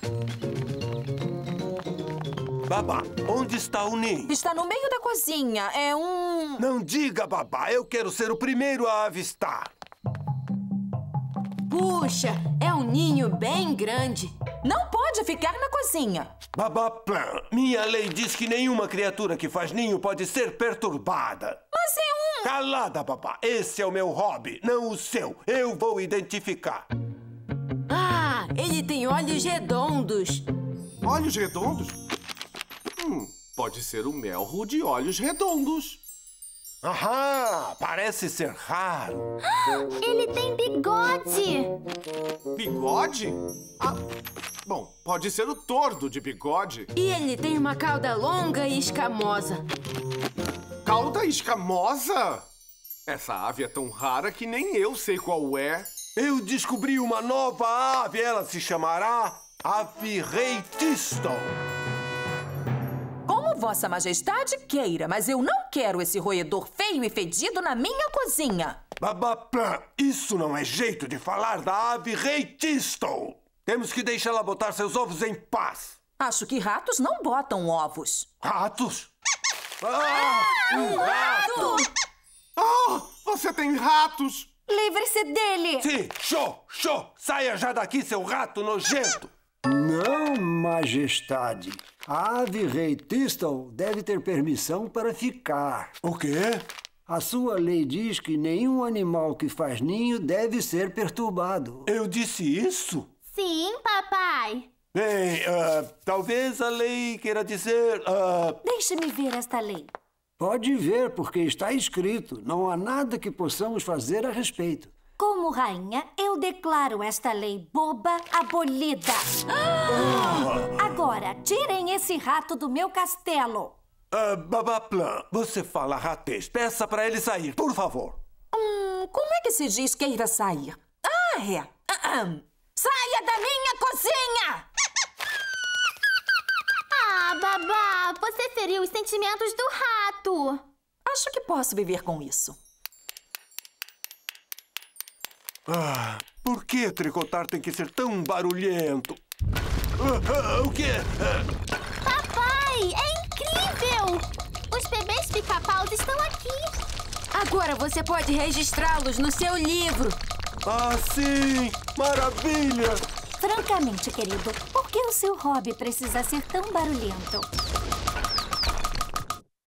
T: Babá, onde está o ninho?
C: Está no meio da cozinha. É um...
T: Não diga, Babá. Eu quero ser o primeiro a avistar.
D: Puxa, é um ninho bem grande.
C: Não pode ficar na cozinha.
T: Babá Plan, minha lei diz que nenhuma criatura que faz ninho pode ser perturbada.
C: Mas é um...
T: Calada, Babá. Esse é o meu hobby, não o seu. Eu vou identificar.
D: Ah, ele tem olhos redondos.
S: Olhos redondos? Pode ser o melro de olhos redondos.
T: Aham, parece ser raro.
B: Ele tem bigode.
S: Bigode? Bom, pode ser o tordo de bigode.
D: E ele tem uma cauda longa e escamosa.
S: Cauda escamosa? Essa ave é tão rara que nem eu sei qual é.
T: Eu descobri uma nova ave. Ela se chamará Ave-Rei Tistle.
C: Como Vossa Majestade queira, mas eu não quero esse roedor feio e fedido na minha cozinha.
T: Babá Plan, isso não é jeito de falar da Ave-Rei Tistle. Temos que deixá-la botar seus ovos em paz.
C: Acho que ratos não botam ovos.
T: Ratos?
C: Um rato!
S: Você tem ratos!
B: Livre-se dele!
T: Sim, show! Saia já daqui, seu rato nojento!
F: Não, Majestade. A Ave-Rei Tistle deve ter permissão para ficar.
T: O quê?
F: A sua lei diz que nenhum animal que faz ninho deve ser perturbado.
T: Eu disse isso?
B: Sim, papai.
T: Bem, talvez a lei queira dizer...
E: Deixe-me ver esta lei.
F: Pode ver, porque está escrito. Não há nada que possamos fazer a respeito.
E: Como rainha, eu declaro esta lei boba abolida. Agora, tirem esse rato do meu castelo.
T: Babaplan, você fala ratês. Peça para ele sair, por favor.
C: Como é que se diz queira sair? Saia da minha cozinha!
B: Ah, Babá, você feriu os sentimentos do rato.
C: Acho que posso viver com isso.
T: Por que tricotar tem que ser tão barulhento? O quê?
B: Papai, é incrível! Os bebês pica-paus estão aqui.
D: Agora você pode registrá-los no seu livro.
T: Sim! Maravilha!
E: Francamente, querido, por que o seu hobby precisa ser tão barulhento?